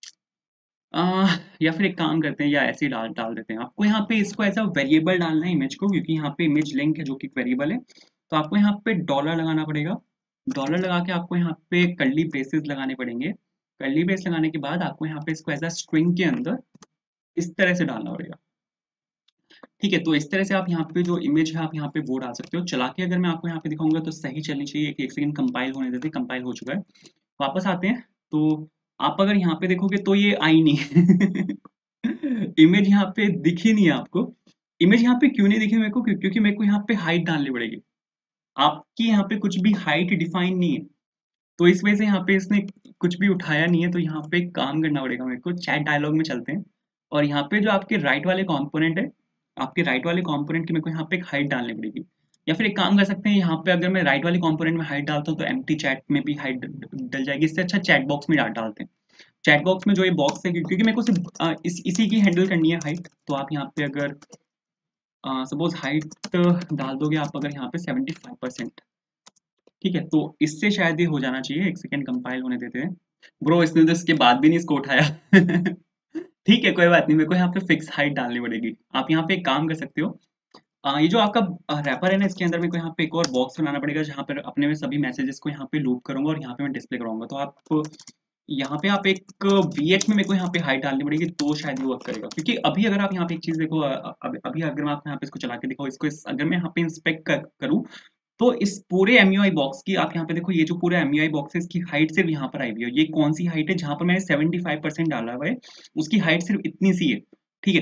या फिर एक काम करते हैं, या ऐसे ही डाल डाल देते हैं। आपको यहाँ पे इसको ऐसा वेरिएबल डालना है इमेज को, क्योंकि यहाँ पे इमेज लिंक है जो कि वेरिएबल है। तो आपको यहाँ पे डॉलर लगाना पड़ेगा। डॉलर लगा के आपको यहाँ पे कर्ली ब्रेसेस लगाने पड़ेंगे। कर्ली ब्रेस लगाने के बाद आपको यहाँ पे इसको एज अ स्ट्रिंग के अंदर इस तरह से डालना पड़ेगा, ठीक है। तो इस तरह से आप यहाँ पे जो इमेज है आप यहाँ पे वो डाल सकते हो। चला के अगर मैं आपको यहाँ पे दिखाऊंगा तो सही चलनी चाहिए। एक सेकंड कंपाइल होने देते, कंपाइल हो चुका है। वापस आते हैं। तो आप अगर यहाँ पे देखोगे तो ये आई नहीं इमेज यहाँ पे दिख ही नहीं है आपको। इमेज यहाँ पे क्यों नहीं दिखी मेरे को? क्योंकि मेरे को यहाँ पे हाइट डालनी पड़ेगी। आपकी यहाँ पे कुछ भी हाइट डिफाइन नहीं है, तो इस वजह से यहाँ पे इसने कुछ भी उठाया नहीं है। तो यहाँ पे एक काम करना पड़ेगा मेरे को। चैट डायलॉग में चलते हैं, और यहाँ पे जो आपके राइट वाले कंपोनेंट है, आपके राइट वाले कंपोनेंट की मेरे को यहाँ पे एक हाइट डालनी पड़ेगी। या फिर एक काम कर सकते हैं, यहाँ पे अगर मैं राइट वाले कंपोनेंट में हाइट डालता हूँ तो एम्प्टी चैट में भी हाइट डल जाएगी। इससे अच्छा चैट बॉक्स में डालते हैं। चैट बॉक्स में जो ये बॉक्स है, क्योंकि मेरे को सिर्फ इसी की हैंडल करनी है हाइट। तो आप यहाँ पे अगर सपोज हाइट डाल दोगे आप अगर यहाँ पे 75%, ठीक है। तो इससे शायद ये हो जाना चाहिए। एक सेकेंड कंपाइल होने देते हैं। ब्रो इसने तो इसके बाद भी नहीं इसको उठाया ठीक है, कोई बात नहीं। मेरे को यहाँ पे फिक्स हाइट डालनी पड़ेगी। आप यहाँ पे एक काम कर सकते हो। ये जो आपका रैपर है ना, इसके अंदर मेरे को यहाँ पे एक और बॉक्स बनाना पड़ेगा, जहाँ पर अपने में सभी मैसेजेस को यहाँ पे लूप करूंगा और यहाँ पे मैं डिस्प्ले कराऊंगा। तो आप यहाँ पे आप एक VH में मेरे को यहाँ पे हाइट डालनी पड़ेगी, तो शायद ये वर्क करेगा। क्योंकि अभी अगर आप यहाँ पे एक चीज देखो, अभी अगर मैं आपको यहाँ पे इसको चला के दिखाऊँ, इसको अगर मैं यहाँ पे इंस्पेक्ट करूँ, तो इस पूरे MUI बॉक्स की आप यहाँ पे देखो, ये जो पूरा MUI बॉक्स है इसकी हाइट सिर्फ यहाँ पर आई हुई है। ये कौन सी हाइट है? जहाँ पर मैंने 75% डाला हुआ है, उसकी हाइट सिर्फ इतनी सी है, ठीक है।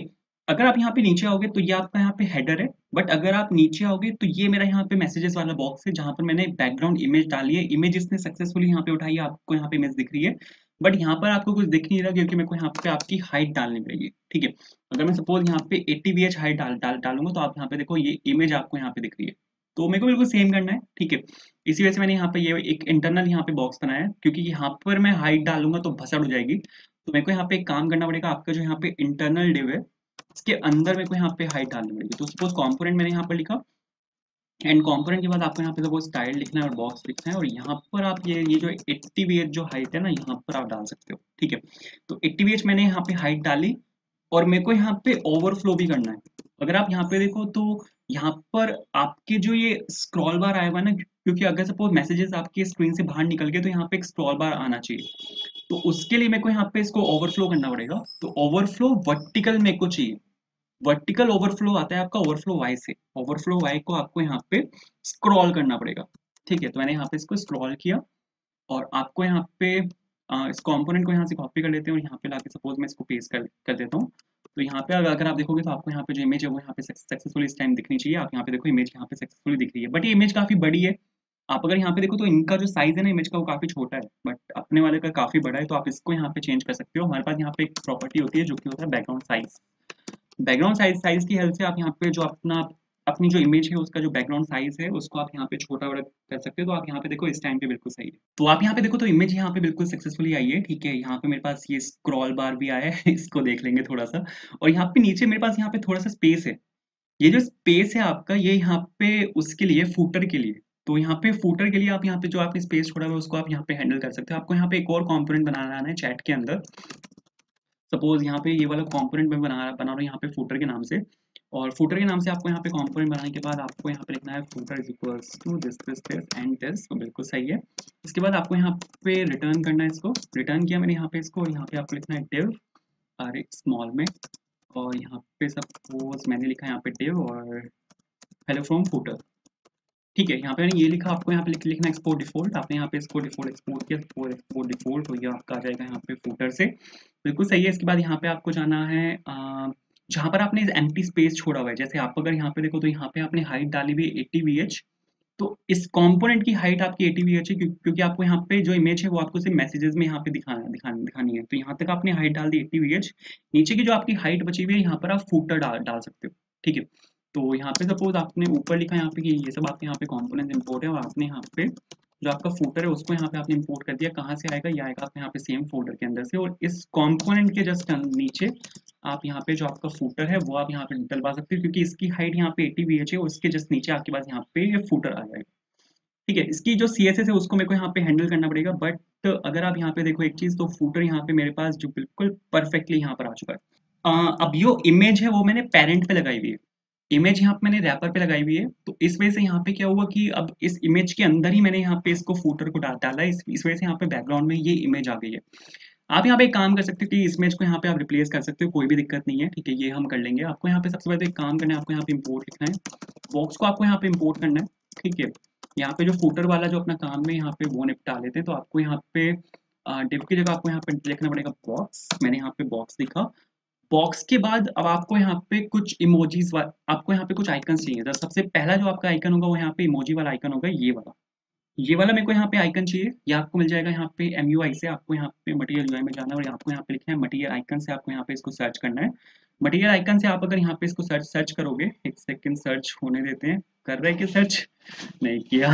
अगर आप यहाँ पे नीचे आओगे तो ये आपका यहाँ पे हेडर है, बट अगर आप नीचे आओगे तो ये मेरा यहाँ पे मैसेजेस वाला बॉक्स है जहाँ पर मैंने बैकग्राउंड इमेज डाली है। इमेज इसने सक्सेसफुली यहाँ पे उठाई है, आपको यहाँ पे इमेज दिख रही है, बट यहाँ पर आपको कुछ दिख नहीं रहा क्योंकि मेरे को यहाँ पे आपकी हाइट डालनी पड़ेगी। ठीक है, अगर मैं सपोज यहाँ पे 80 VH हाइट डालूंगा तो आप यहाँ पे देखो ये इमेज आपको यहाँ पे दिख रही है, तो मेरे को बिल्कुल सेम करना है। ठीक है, इसी वजह से मैंने यहाँ पे ये एक इंटरनल यहाँ पे बॉक्स बनाया है, क्योंकि यहाँ पर मैं हाइट डालूंगा तो भसड़ हो जाएगी। तो मेरे को यहाँ पे एक काम करना पड़ेगा, आपका जो यहाँ पे इंटरनल डिव है इसके अंदर मेरे को यहाँ पे हाइट डालनी पड़ेगी। तो सपोज कंपोनेंट मैंने यहाँ पर लिखा, एंड कंपोनेंट के बाद आपको यहाँ पे सपोज स्टाइल लिखना है और बॉक्स लिखना है, और यहाँ पर आप ये जो 80 VH जो हाइट है ना यहाँ पर आप डाल सकते हो। ठीक है, तो 80 VH मैंने यहाँ पे हाइट डाली, और मेरे को यहाँ पे ओवरफ्लो भी करना है। अगर आप यहाँ पे देखो तो यहाँ पर आपके जो ये स्क्रॉल बार आएगा ना, क्योंकि अगर सपोज मैसेजेस आपके स्क्रीन से बाहर निकल गए तो यहाँ पे एक स्क्रॉल बार आना चाहिए, तो उसके लिए मेरे को यहाँ पे इसको ओवरफ्लो करना पड़ेगा। तो ओवरफ्लो वर्टिकल मेरे को चाहिए, वर्टिकल ओवरफ्लो आता है आपका ओवरफ्लो वाई से, ओवरफ्लो वाई को आपको यहाँ पे स्क्रॉल करना पड़ेगा। ठीक है, तो मैंने यहाँ पे इसको स्क्रॉल किया, और आपको यहाँ पे इस कंपोनेंट को यहाँ से कॉपी कर लेते हैं और यहाँ पे लाके सपोज मैं इसको पेस्ट कर देता हूँ। तो यहाँ पे अगर आप देखोगे तो आपको यहाँ पे जो इमेज है वो यहाँ पे सक्सेसफुली इस टाइम दिखनी चाहिए। आप यहाँ पे देखो इमेज यहाँ पे सक्सेसफुली दिख रही है, बट ये इमेज काफी बड़ी है। आप अगर यहाँ पे देखो तो इनका जो साइज है ना इमेज का वो काफी छोटा है, बट अपने वाले का काफी बड़ा है, तो आप इसको यहाँ पे चेंज कर सकते हो। हमारे पास यहाँ पे एक प्रॉपर्टी होती है जो कि होता है बैकग्राउंड साइज। बैकग्राउंड साइज की हेल्प से आप यहाँ पे जो अपनी जो इमेज है उसका जो बैकग्राउंड साइज है उसको आप यहाँ पे छोटा बड़ा कर सकते हो। तो आप यहाँ पे देखो इस टाइम पे बिल्कुल सही है। तो आप यहाँ पे देखो तो इमेज यहाँ पे बिल्कुल सक्सेसफुली आई है। ठीक है, यहाँ पे मेरे पास ये स्क्रॉल बार भी आया है इसको देख लेंगे थोड़ा सा, और यहाँ पे नीचे मेरे पास यहाँ पे थोड़ा सा स्पेस है। ये जो स्पेस है आपका ये यहाँ पे उसके लिए फूटर के लिए, तो यहाँ पे फूटर के लिए आप यहाँ पे जो आपने स्पेस छोड़ा हुआ है उसको आप यहाँ पे हैंडल कर सकते हो। आपको यहाँ पे एक और कंपोनेंट बनाना है चैट के अंदर। सपोज यहाँ पे ये वाला कंपोनेंट मैं बना रहा हूँ यहाँ पे फूटर के नाम से, और फूटर के नाम से आपको यहाँ पे कंपोनेंट बनाने के बाद आपको यहाँ पे लिखना है footer is equals to this and this, तो बिल्कुल सही है। इसके बाद आपको यहाँ पे रिटर्न करना है, इसको रिटर्न किया मैंने यहाँ पे इसको, और यहाँ पे आपको लिखना है डिव और एक स्मॉल में, और यहाँ पे सपोज मैंने लिखा है यहाँ पे डिव और हेलो फ्रॉम फूटर। ठीक है, यहाँ पे मैंने ये लिखा, आपको यहाँ पे लिखना एक्सपोर्ट डिफॉल्ट। आपने यहाँ पे इसको डिफॉल्ट एक्सपोर्ट किया, एक्सपोर्ट डिफॉल्ट तो ये आपका आ जाएगा यहाँ पे फूटर से, बिल्कुल सही है। इसके बाद यहाँ पे आपको जाना है जहाँ पर आपने एम्प्टी स्पेस छोड़ा हुआ है, जैसे आप अगर यहाँ पे देखो तो यहाँ पे आपने हाइट डाली हुई 80 VH, तो इस कंपोनेंट की हाइट आपकी 80 VH है, क्योंकि आपको यहाँ पे जो इमेज है वो आपको सिर्फ मैसेजेस में यहाँ पे दिखानी है। तो यहाँ तक आपने हाइट डाल दी 80 VH, नीचे की जो आपकी हाइट बची हुई है यहाँ पर आप फूटर डाल सकते हो। ठीक है, तो यहाँ पे सपोज आपने ऊपर लिखा यहाँ पे कि ये सब आपके यहाँ पे कंपोनेंट इंपोर्ट है, और आपने यहाँ पे जो आपका फूटर है उसको यहाँ पे आपने इंपोर्ट कर दिया। कहाँ से आएगा, ये आएगा आपके यहाँ पे सेम फोल्डर के अंदर से, और इस कंपोनेंट के जस्ट नीचे आप यहाँ पे जो आपका फूटर है वो आप यहाँ पे डलवा सकते हो, क्योंकि इसकी हाइट यहाँ पे 80 VH है, और इसके जस्ट नीचे आपके पास यहाँ पे ये फूटर आ जाएगा। ठीक है, इसकी जो CSS है उसको मेरे को यहाँ पे हैंडल करना पड़ेगा, बट अगर आप यहाँ पे देखो एक चीज, तो फूटर यहाँ पे मेरे पास जो बिल्कुल परफेक्टली यहाँ पर आ चुका है। अब जो इमेज है वो मैंने पेरेंट पे लगाई हुई है, इमेज यहाँ पे मैंने रैपर पे लगाई हुई है, तो इस वजह से यहाँ पे क्या हुआ कि अब इस इमेज के अंदर ही मैंने यहाँ पे इसको फूटर को डाला है, इस वजह से यहाँ पे बैकग्राउंड में ये इमेज आ गई है। आप यहाँ पे एक काम कर सकते हो कि इस इमेज को यहाँ पे आप रिप्लेस कर सकते हो, कोई भी दिक्कत नहीं है। ठीक है, ये हम कर लेंगे। आपको यहाँ पे सबसे पहले एक काम करना है, आपको यहाँ पे इम्पोर्ट लिखना है, बॉक्स को आपको यहाँ पे इम्पोर्ट करना है। ठीक है, यहाँ पे जो फूटर वाला जो अपना काम है यहाँ पे वो निपटा लेते हैं। तो आपको यहाँ पे डिव की जगह आपको यहाँ पे लिखना पड़ेगा बॉक्स, मैंने यहाँ पे बॉक्स लिखा। बॉक्स के बाद अब आपको यहाँ पे कुछ इमोजीज, आपको यहाँ पे कुछ आइकन चाहिए। तो सबसे पहला जो आपका आइकन होगा वो यहाँ पे इमोजी वाला आइकन होगा, ये वाला मेरे को यहाँ पे आइकन चाहिए। ये आपको मिल जाएगा यहाँ पे MUI से, आपको यहाँ पे मटेरियल UI में जाना है, और आपको यहाँ पे लिखना है मटेरियल आइकन से, आपको यहाँ पे इसको सर्च करना है। मटेरियल आइकन से आप अगर यहाँ पे इसको सर्च करोगे, एक सेकंड सर्च होने देते हैं, कर रहे हैं कि सर्च नहीं किया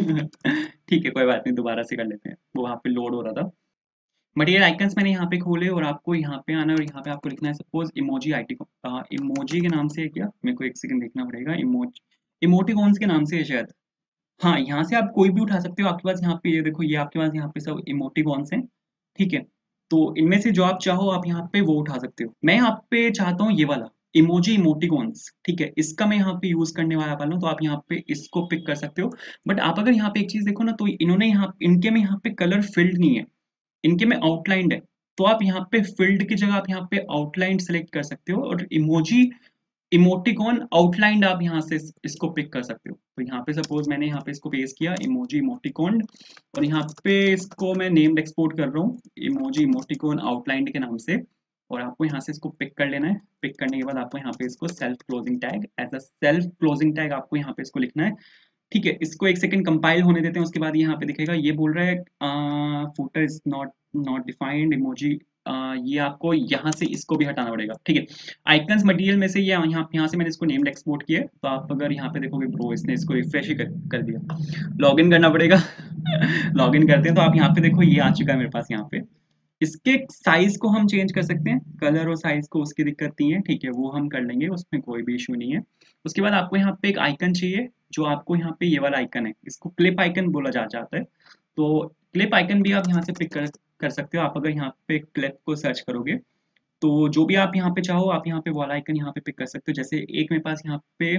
ठीक है, कोई बात नहीं, दोबारा से कर लेते हैं, वो वहाँ पे लोड हो रहा था। मटेरियल आइकन्स मैंने यहाँ पे खोले, और आपको यहाँ पे आना है, और यहाँ पे आपको लिखना है सपोज इमोजी इमोजी के नाम से है क्या, मेरे को एक सेकंड देखना पड़ेगा। इमोटिकॉन्स के नाम से है शायद। हाँ, यहाँ से आप कोई भी उठा सकते हो। आपके पास यहाँ पे ये देखो, ये आपके पास यहाँ पे सब इमोटिकॉन्स हैं। ठीक है, तो इनमें से जो आप चाहो आप यहाँ पे वो उठा सकते हो। मैं यहाँ पे चाहता हूँ ये वाला इमोजी इमोटिकॉन्स। ठीक है, इसका मैं यहाँ पे यूज करने वाला हूँ, तो आप यहाँ पे इसको पिक कर सकते हो। बट आप अगर यहाँ पे एक चीज देखो ना, तो इन्होंने यहाँ इनके में यहाँ पे कलर फिल्ड नहीं है, इनके में आउटलाइंड है। तो आप यहाँ पे फील्ड की जगह आप यहाँ पे आउटलाइन सेलेक्ट कर सकते हो, और इमोजी इमोटिकॉन आउटलाइंड आप यहाँ से इसको पिक कर सकते हो। तो यहाँ पे सपोज मैंने यहाँ पे इसको पेस्ट किया इमोजी इमोटिकॉन, और यहाँ पे इसको मैं नेम्ड एक्सपोर्ट कर रहा हूँ इमोजी इमोटिकॉन आउटलाइंड के नाम से। और आपको यहाँ से इसको पिक कर लेना है। पिक करने के बाद आपको यहाँ पे इसको self closing tag, as a self closing tag आपको यहाँ पे इसको लिखना है। ठीक है, इसको एक सेकंड कंपाइल होने देते हैं, उसके बाद यहाँ पे दिखेगा, ये बोल रहा है footer is not not defined emoji. ये आपको यहाँ से इसको भी हटाना पड़ेगा। ठीक है, आइकन्स मटेरियल में से ये यहाँ से मैंने इसको नेम्ड एक्सपोर्ट किया है, तो आप अगर यहाँ पे देखोगे ब्रो इसने इसको रिफ्रेश ही कर दिया, लॉगिन करना पड़ेगा। लॉगिन करते हैं तो आप यहाँ पे देखो ये आ चुका है मेरे पास यहाँ पे। इसके साइज को हम चेंज कर सकते हैं, कलर और साइज को उसकी दिक्कत नहीं है। ठीक है, वो हम कर लेंगे, उसमें कोई भी इशू नहीं है। उसके बाद आपको यहाँ पे एक आइकन चाहिए, जो आपको यहाँ पे ये वाला आइकन है, इसको क्लिप आइकन बोला जाता है। तो क्लिप आइकन भी आप यहाँ से पिक कर सकते हो। आप अगर यहाँ पे क्लिप को सर्च करोगे तो जो भी आप यहाँ पे चाहो आप यहाँ पे वाला आइकन यहाँ पे पिक कर सकते हो। जैसे एक मेरे पास यहाँ पे,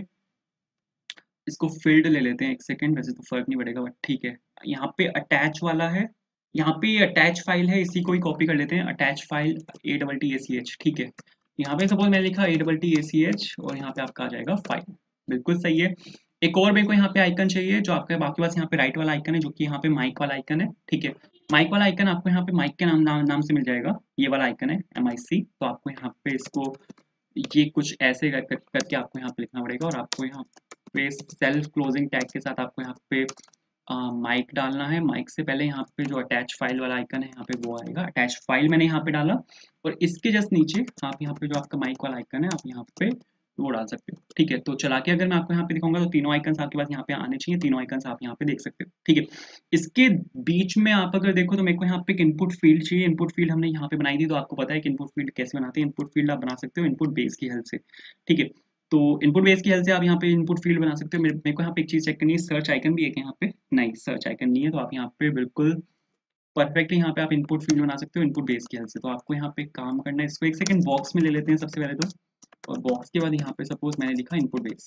इसको फील्ड ले लेते हैं एक सेकेंड, वैसे तो फर्क नहीं पड़ेगा बट ठीक है। यहाँ पे अटैच वाला है, यहाँ पे ये अटैच फाइल है, इसी को ही कॉपी कर लेते हैं, अटैच फाइल ATTACH। ठीक है, यहाँ पे सपोज मैंने लिखा ATTACH और यहाँ पे आपका आ जाएगा फाइल। बिल्कुल सही है। एक और मेरे को यहाँ पे आइकन चाहिए, जो आपके आपके पास यहाँ पे राइट वाला आइकन है, जो कि यहाँ पे माइक वाला आइकन है। ठीक है, माइक वाला आइकन आपको यहाँ पे माइक के नाम से मिल जाएगा, ये वाला आइकन है MIC। तो आपको यहाँ पे इसको ये कुछ ऐसे करके आपको यहाँ पे लिखना पड़ेगा, और आपको यहाँ पे सेल्फ क्लोजिंग टैग के साथ आपको यहाँ पे माइक डालना है। माइक से पहले यहाँ पे जो अटैच फाइल वाला आइकन है यहाँ पे वो आएगा, अटैच फाइल मैंने यहाँ पे डाला, और इसके जस्ट नीचे आप यहाँ पे जो आपका माइक वाला आइकन है आप यहाँ पे वो डाल सकते हो। ठीक है, तो चला के अगर मैं आपको यहाँ पे दिखाऊंगा तो तीनों आइकन्स आपके पास यहाँ पे आने चाहिए, तीनों आइकन्स आप यहाँ पे देख सकते हो। ठीक है, इसके बीच में आप अगर देखो तो मेरे को यहाँ पे एक इनपुट फील्ड चाहिए। इनपुट फील्ड हमने यहाँ पे बनाई थी, तो आपको पता है कि इनपुट फील्ड कैसे बनाते हैं। इनपुट फील्ड आप बना सकते हो इनपुट बेस की हेल्प से। ठीक है, तो इनपुट बेस की हेल्प से आप यहाँ पे इनपुट फील्ड बना सकते हो। मेरे को यहाँ पे एक चीज चेक करनी है, सर्च आइकन भी है यहाँ पे? नहीं, सर्च आइकन नहीं है, तो आप यहाँ पे बिल्कुल परफेक्टली यहाँ पे आप इनपुट फील्ड बना सकते हो इनपुट बेस की हेल्प से। तो आपको यहाँ पे काम करना है, इसको एक सेकंड बॉक्स में ले लेते हैं सबसे पहले तो, और बॉक्स के बाद यहाँ पे सपोज मैंने लिखा इनपुट बेस,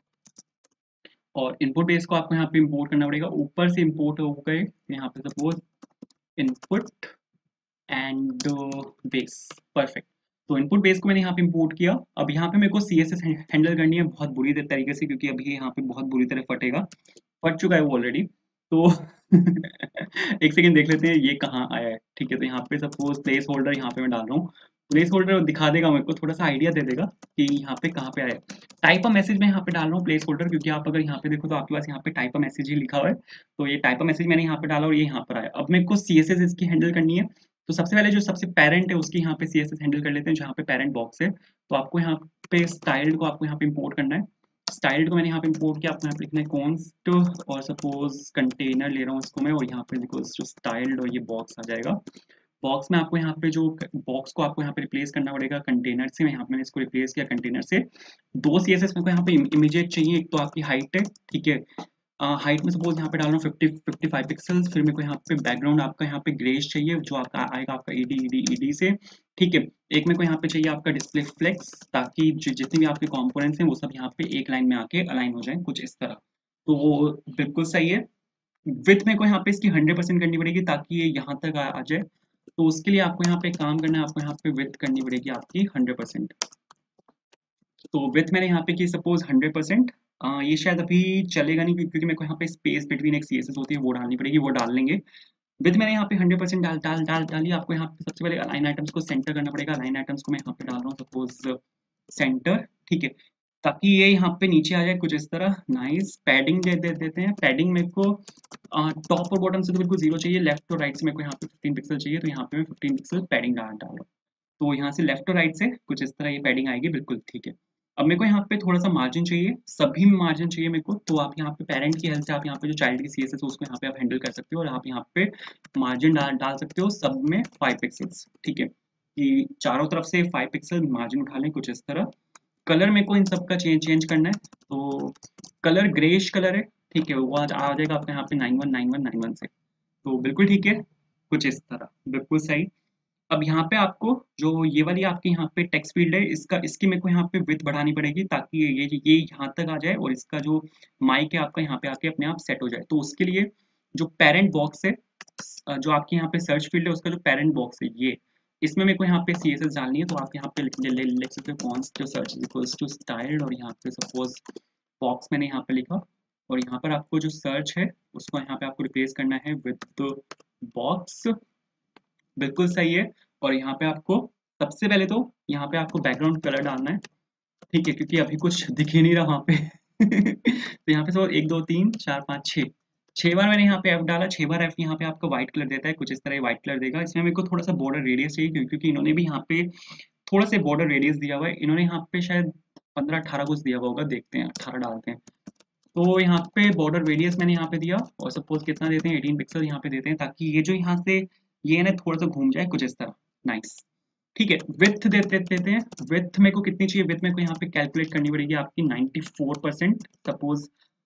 और इनपुट बेस को आपको यहाँ पे इंपोर्ट करना पड़ेगा। ऊपर से इंपोर्ट हो गए यहाँ पे suppose input and base, perfect. तो इनपुट बेस को मैंने यहाँ पे इंपोर्ट किया। अब यहाँ पे मेरे को CSS हैंडल करनी है बहुत बुरी तरीके से, क्योंकि अभी यहाँ पे बहुत बुरी तरह फटेगा, फट चुका है वो ऑलरेडी। तो एक सेकंड देख लेते हैं ये कहाँ आया है। ठीक है, तो यहाँ पे सपोज प्लेस होल्डर यहाँ पे मैं डाल रहा हूँ, प्लेस होल्डर दिखा देगा मेरे को, थोड़ा सा आइडिया दे देगा कि यहाँ पे कहाँ पे आया है। टाइप अ मैसेज में यहाँ पे डाल रहा हूँ प्लेस होल्डर, क्योंकि आप अगर यहाँ पे देखो तो आपके पास यहाँ पे टाइप अ मैसेज ही लिखा हुआ है। तो ये टाइप अ मैसेज मैंने यहाँ पे डाला और ये यहाँ पर आया। अब मेरे को CSS इसकी हैंडल करनी है, तो सबसे पहले जो सबसे पेरेंट है उसकी यहाँ पे CSS हैंडल कर लेते हैं, जहाँ पे पेरेंट बॉक्स है। तो आपको यहाँ पे स्टाइल्ड को आपको यहाँ पे इंपोर्ट करना है। स्टाइल्ड को मैंने यहाँ पे इंपोर्ट किया, आपको यहाँ पे लिखना है कॉन्स्ट, और सपोज कंटेनर ले रहा हूँ इसको मैं, और यहाँ पे देखो जो स्टाइल्ड और ये बॉक्स आ जाएगा। बॉक्स में आपको यहाँ पे जो बॉक्स को आपको यहाँ पे रिप्लेस करना पड़ेगा कंटेनर से। मैं यहाँ पे मैंने इसको रिप्लेस किया कंटेनर से। दो CSS मेरे को यहाँ पे इमीडिएट चाहिए। एक तो आपकी हाइट है, ठीक है, हाइट में सपोज यहाँ पे डाल रहा हूँ 55 पिक्सल्स। फिर मेरे को यहाँ पे बैकग्राउंड आपका यहाँ पे ग्रेस चाहिए, जो आपका आएगा आपका ED से। ठीक है, एक मेरे को यहाँ पे चाहिए आपका डिस्प्ले फ्लेक्स, ताकि जितने भी आपके कंपोनेंट्स हैं वो सब यहाँ पे एक लाइन में आके अलाइन हो जाए कुछ इस तरह। तो वो बिल्कुल सही है। विड्थ मेरे को यहाँ पे इसकी 100% करनी पड़ेगी, ताकि ये यहाँ तक आ जाए। तो उसके लिए आपको यहाँ पे काम करना है, आपको यहाँ पे विड्थ करनी पड़ेगी आपकी 100%। तो विड्थ मैंने यहाँ पे की सपोज 100%। ये शायद अभी चलेगा नहीं, क्योंकि मेरे को यहाँ पे स्पेस बिटवीन एक CSS होती है वो डालनी पड़ेगी, वो डाल लेंगे। विड्थ मैंने यहाँ पे 100% डाली। आपको यहाँ पे सबसे पहले अलाइन आइटम्स को सेंटर करना पड़ेगा। अलाइन आइटम्स को मैं यहाँ पे डाल रहा हूँ सपोज सेंटर, ठीक है, ताकि ये यहाँ पे नीचे आ जाए कुछ इस तरह। नाइस। पैडिंग देते हैं। पैडिंग मेरे को टॉप और बॉटम से तो बिल्कुल 0 चाहिए, लेफ्ट और राइट से मेरे को यहाँ पे 15 पिक्सल चाहिए, तो यहाँ पे मैं 15 पिक्सल पैडिंग डाल रहा हूँ। तो यहाँ से लेफ्ट और राइट से कुछ इस तरह ये पैडिंग आएगी, बिल्कुल ठीक है। अब मेरे को यहाँ पे थोड़ा सा मार्जिन चाहिए, सभी में मार्जिन चाहिए मेरे को। तो आप यहाँ पे पेरेंट की हेल्प से आप यहाँ पे जो चाइल्ड की CSS है उसको यहाँ पे आप हैंडल कर सकते हो, और आप यहाँ पे मार्जिन डाल सकते हो सब में 5 पिक्सल्स, ठीक है, कि चारों तरफ से 5 पिक्सल मार्जिन उठा लें कुछ इस तरह। कलर मेरे को इन सब का चेंज करना है, तो कलर ग्रेइश कलर है, ठीक है, वो आ जाएगा आपका यहाँ पे 919191 से। तो बिल्कुल ठीक है, कुछ इस तरह, बिल्कुल सही। अब यहाँ पे आपको जो ये वाली आपकी यहाँ पे टेक्स्ट फील्ड है, इसकी मेरे को यहाँ पे विड्थ बढ़ानी पड़ेगी, ताकि ये यहाँ तक आ जाए, और इसका जो माइक है आपका यहाँ पे आके अपने आप सेट हो जाए। तो उसके लिए जो पेरेंट बॉक्स है, जो आपके यहाँ पे सर्च फील्ड है, उसका जो पेरेंट बॉक्स है ये, इसमें मेरे को यहाँ पे CSS डालनी है। तो आप यहाँ पे लिख सकते हो कॉन्स्ट जो सर्च इक्वल्स टू स्टाइल्ड, और यहाँ पे सपोज बॉक्स मैंने यहाँ पे लिखा, और यहाँ पर आपको जो सर्च है उसको यहाँ पे आपको रिप्लेस करना है विद बॉक्स, बिल्कुल सही है। और यहाँ पे आपको सबसे पहले तो यहाँ पे आपको बैकग्राउंड कलर डालना है, ठीक है, क्योंकि अभी कुछ दिख ही नहीं रहा वहाँ पे तो यहाँ पे तो 1 2 3 4 5 6 6 बार मैंने यहाँ पे एफ डाला, 6 बार एफ यहाँ पे आपका व्हाइट कलर देता है, कुछ इस तरह व्हाइट कलर देगा। इसमें मेरे को थोड़ा सा बॉर्डर रेडियस चाहिए, क्योंकि इन्होंने भी यहाँ पे थोड़ा सा बॉर्डर रेडियस दिया हुआ है। इन्होंने यहाँ पे शायद 15-18 कुछ दिया हुआ होगा, देखते हैं 18 डालते हैं। तो यहाँ पे बॉर्डर रेडियस मैंने यहाँ पे दिया, और सपोज कितना देते हैं, 18 पिक्सल यहाँ पे देते हैं, ताकि ये जो यहाँ से ये है ना थोड़ा सा घूम जाए कुछ इस तरह। नाइस, ठीक है। विड्थ देते हैं। विड्थ मेरे को कितनी चाहिए, विड्थ मेरे को यहाँ पे कैलकुलेट करनी पड़ेगी आपकी 94%, सपोज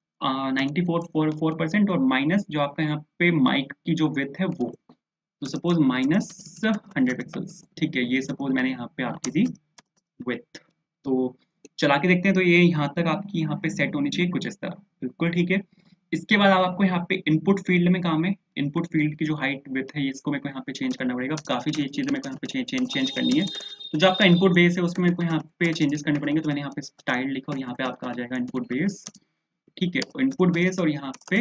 94% और माइनस जो आपका यहाँ पे माइक की जो विड्थ है वो, तो सपोज -100 पिक्सल्स, ठीक है। ये सपोज मैंने यहाँ पे आपकी दी विड्थ। तो चला के देखते हैं, तो ये यहाँ तक आपकी यहाँ पे सेट होनी चाहिए कुछ इस तरह, बिल्कुल ठीक है। इसके बाद आपको यहाँ पे इनपुट फील्ड में काम है। इनपुट फील्ड की जो हाइट विड्थ है इसको मेरे को यहाँ पे चेंज करना पड़ेगा। काफ़ी चीज़ें मेरे को यहाँ पे चेंज करनी है। तो जो आपका इनपुट बेस है उसमें मेरे को यहाँ पे चेंजेस करने पड़ेंगे। तो मैंने यहाँ पे स्टाइल लिखा और यहाँ पे आपका आ जाएगा इनपुट बेस, ठीक है। इनपुट बेस और यहाँ पे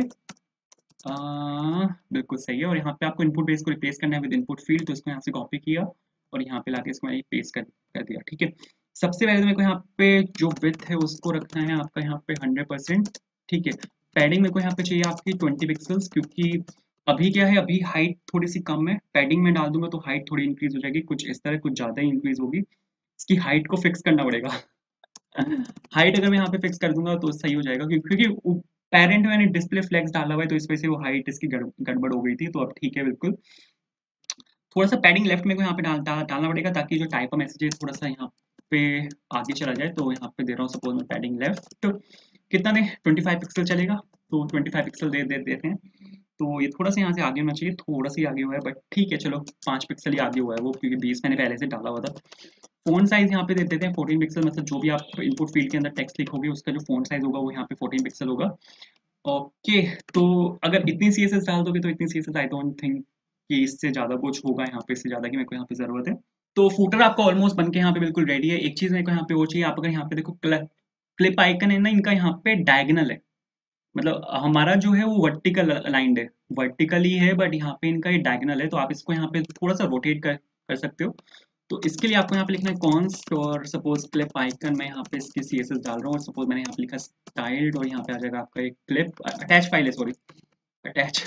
बिल्कुल सही है। और यहाँ पे आपको इनपुट बेस को रिप्लेस करना है विद इनपुट फील्ड, तो इसको यहाँ से कॉपी किया और यहाँ पे लाके इसको मैंने पेस्ट कर दिया, ठीक है। सबसे पहले तो मेरे को यहाँ पे जो विड्थ है उसको रखना है आपका यहाँ पे 100%, ठीक है। पैडिंग मेरे को यहाँ पे चाहिए आपकी 20 पिक्सल्स, क्योंकि अभी क्या है, अभी हाइट थोड़ी सी कम है। पैडिंग में डाल दूंगा तो हाइट थोड़ी इंक्रीज हो जाएगी, कुछ इस तरह, कुछ ज़्यादा ही इंक्रीज होगी। इसकी हाइट को फिक्स करना पड़ेगा हाइट अगर मैं यहाँ पे फिक्स कर दूंगा तो सही हो जाएगा, क्योंकि पेरेंट मैंने डिस्प्ले फ्लेक्स डाला हुआ है, तो इस वजह से वो हाइट इसकी गड़बड़ हो गई थी। तो अब ठीक है बिल्कुल। थोड़ा सा पैडिंग लेफ्ट में को यहाँ पे डालना पड़ेगा, ताकि जो टाइप का मैसेज है थोड़ा सा यहाँ पे आगे चला जाए। तो यहाँ पे दे रहा हूँ सपोज मैं पैडिंग लेफ्ट, कितना दें, 25 पिक्सल चलेगा, तो 25 पिक्सल देते हैं। तो ये थोड़ा सा यहाँ से आगे होना चाहिए, थोड़ा सा ही आगे हुआ है, बट ठीक है चलो 5 पिक्सल ही आगे हुआ है वो, क्योंकि 20 मैंने पहले से डाला हुआ था। फ़ॉन्ट साइज़ यहाँ पे दे देते हैं 14 पिक्सल, मतलब जो भी आप इनपुट फील्ड के अंदर टेक्स्ट लिखोगे उसका जो फ़ॉन्ट साइज़ होगा वो यहाँ पे 14 पिक्सल होगा। ओके, तो अगर इतनी CSS डाल दोगे तो इतनी CSS आई डोंट थिंक कि इससे ज़्यादा कुछ होगा यहाँ पे, इससे ज़्यादा की मेरे को यहाँ पे ज़रूरत है। तो फूटर आपका ऑलमोस्ट बन के यहाँ पे बिल्कुल रेडी है। एक चीज़ मेरे को यहाँ पे वो चाहिए, आप अगर यहाँ पे देखो क्लिप आइकन है ना, इनका यहाँ पे डायगोनल है, मतलब हमारा जो है वो वर्टिकल अलाइंड है, वर्टिकली है, बट यहाँ पे इनका ये डायगोनल है। तो आप इसको यहाँ पे थोड़ा सा रोटेट कर सकते हो। तो इसके लिए आपको यहाँ पे लिखना है कॉन्स्ट, और सपोज क्लिप आइकन मैं यहाँ पे इसकी CSS डाल रहा हूँ, और सपोज मैंने यहाँ पे लिखा स्टाइल्ड, और यहाँ पे आ जाएगा आपका एक क्लिप अटैच फाइल है, सॉरी अटैच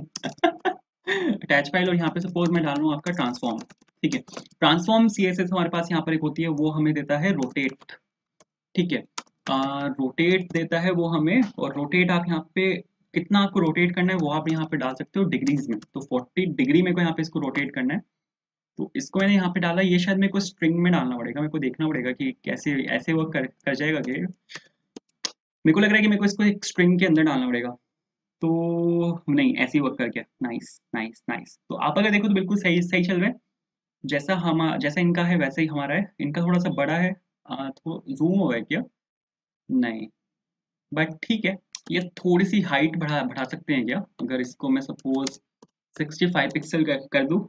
अटैच फाइल, और यहाँ पे सपोज मैं डाल रहा हूँ आपका ट्रांसफॉर्म, ठीक है। ट्रांसफॉर्म CSS हमारे पास यहाँ पर एक होती है, वो हमें देता है रोटेट, ठीक है। रोटेट देता है वो हमें, और रोटेट आप यहाँ पे कितना आपको रोटेट करना है वो आप यहाँ पे डाल सकते हो डिग्रीज में। तो 40 डिग्री मेरे को यहाँ पे इसको रोटेट करना है। तो इसको मैंने यहाँ पे डाला, ये शायद मेरे को स्ट्रिंग में डालना पड़ेगा, मेरे को देखना पड़ेगा कि कैसे ऐसे वर्क कर जाएगा कि, मेरे को लग रहा है कि मेरे को इसको एक स्ट्रिंग के अंदर डालना पड़ेगा। तो नहीं, ऐसे ही वर्क कर गया। Nice nice nice. तो आप अगर देखो तो बिल्कुल सही सही चल रहा है, जैसा इनका है वैसे ही हमारा है। इनका थोड़ा सा बड़ा है, तो जूम हो गया क्या, नहीं, बट ठीक है। ये थोड़ी सी हाइट बढ़ा सकते हैं क्या, अगर इसको मैं सपोज 65 पिक्सल कर दूं।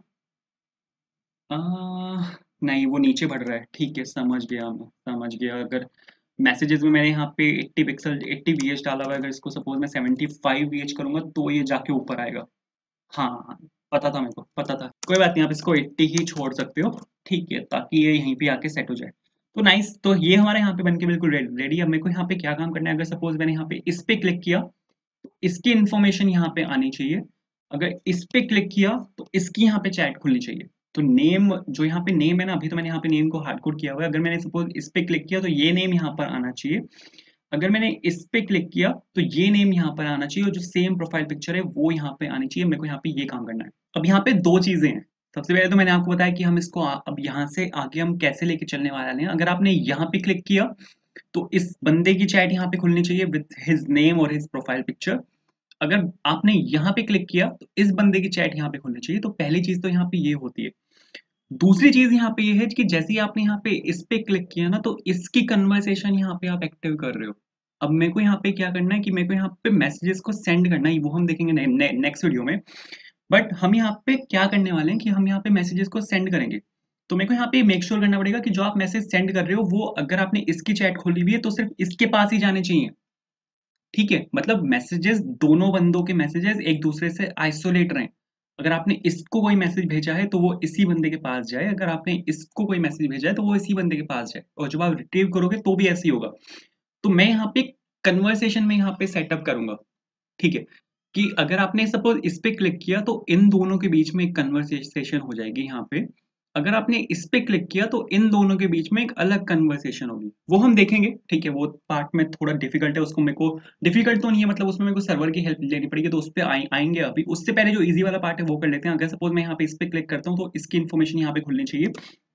नहीं, वो नीचे बढ़ रहा है, ठीक है, समझ गया, मैं समझ गया। अगर मैसेजेस में मैंने यहाँ पे 80 पिक्सल 80 VH डाला हुआ है, अगर इसको सपोज मैं 75 VH करूंगा तो ये जाके ऊपर आएगा। हाँ हाँ, पता था, मेरे को पता था। कोई बात नहीं, आप इसको 80 ही छोड़ सकते हो, ठीक है, ताकि ये यहीं पे आके सेट हो जाए। तो नाइस, तो ये हमारे यहाँ पे बनके बिल्कुल रेडी। अब मेरे को यहाँ पे क्या काम करना है, अगर सपोज मैंने यहाँ पे इस पे क्लिक किया तो इसकी इन्फॉर्मेशन यहाँ पे आनी चाहिए। अगर इस पे क्लिक किया तो इसकी यहाँ पे चैट खुलनी चाहिए। तो नेम, जो यहाँ पे नेम है ना, अभी तो मैंने यहाँ पे नेम को हार्ड कोड किया हुआ है। अगर मैंने सपोज इस पे क्लिक किया तो ये नेम यहाँ पर आना चाहिए। अगर मैंने इस पे क्लिक किया तो ये नेम यहाँ पर आना चाहिए, और जो सेम प्रोफाइल पिक्चर है वो यहाँ पे आनी चाहिए। मेरे को यहाँ पे ये काम करना है। अब यहाँ पे दो चीजें हैं। सबसे पहले तो मैंने आपको बताया कि हम इसको अब यहाँ से आगे हम कैसे लेके चलने वाले हैं। अगर आपने यहाँ पे क्लिक किया तो इस बंदे की चैट यहाँ पे खुलनी चाहिए विद हिज नेम और हिज प्रोफाइल पिक्चर। अगर आपने यहाँ पे क्लिक किया तो इस बंदे की चैट यहाँ पे खुलनी चाहिए। तो पहली चीज तो यहाँ पे ये होती है। दूसरी चीज यहाँ पे ये है कि जैसे ही आपने यहाँ पे इस पे क्लिक किया ना, तो इसकी कन्वर्सेशन यहाँ पे आप एक्टिव कर रहे हो। अब मेरे को यहाँ पे क्या करना है कि मेरे को यहाँ पे मैसेजेस को सेंड करना है, वो हम देखेंगे नेक्स्ट वीडियो में। बट हम यहाँ पे क्या करने वाले हैं कि हम यहाँ पे मैसेजेस को सेंड करेंगे। तो मेरे को यहाँ पे मेक श्योर करना पड़ेगा कि जो आप मैसेज सेंड कर रहे हो वो, अगर आपने इसकी चैट खोली हुई है तो सिर्फ इसके पास ही जाने चाहिए, ठीक है। मतलब मैसेजेस, दोनों बंदों के मैसेजेस एक दूसरे से आइसोलेट रहें। अगर आपने इसको कोई मैसेज भेजा है तो वो इसी बंदे के पास जाए, अगर आपने इसको कोई मैसेज भेजा है तो वो इसी बंदे के पास जाए, और जब आप रिट्रीव करोगे तो भी ऐसे ही होगा। तो मैं यहाँ पे कन्वर्सेशन में यहाँ पे सेटअप करूंगा, ठीक है, कि अगर आपने सपोज इस पे क्लिक किया तो इन दोनों के बीच में एक कन्वर्सेशन हो जाएगी यहाँ पे। अगर आपने इस पे क्लिक किया तो इन दोनों के बीच में एक अलग कन्वर्सेशन होगी, वो हम देखेंगे, ठीक है। वो पार्ट में थोड़ा डिफिकल्ट है, उसको मेरे को डिफिकल्ट तो नहीं है, मतलब उसमें मेरे को सर्वर की हेल्प लेनी पड़ेगी, तो उस पे आएंगे। अभी उससे पहले जो इजी वाला पार्ट है वो कर लेते हैं। अगर सपोज मैं यहाँ पे इस पे क्लिक करता हूँ तो इसकी इन्फॉर्मेशन यहाँ पे खुलनी चाहिए।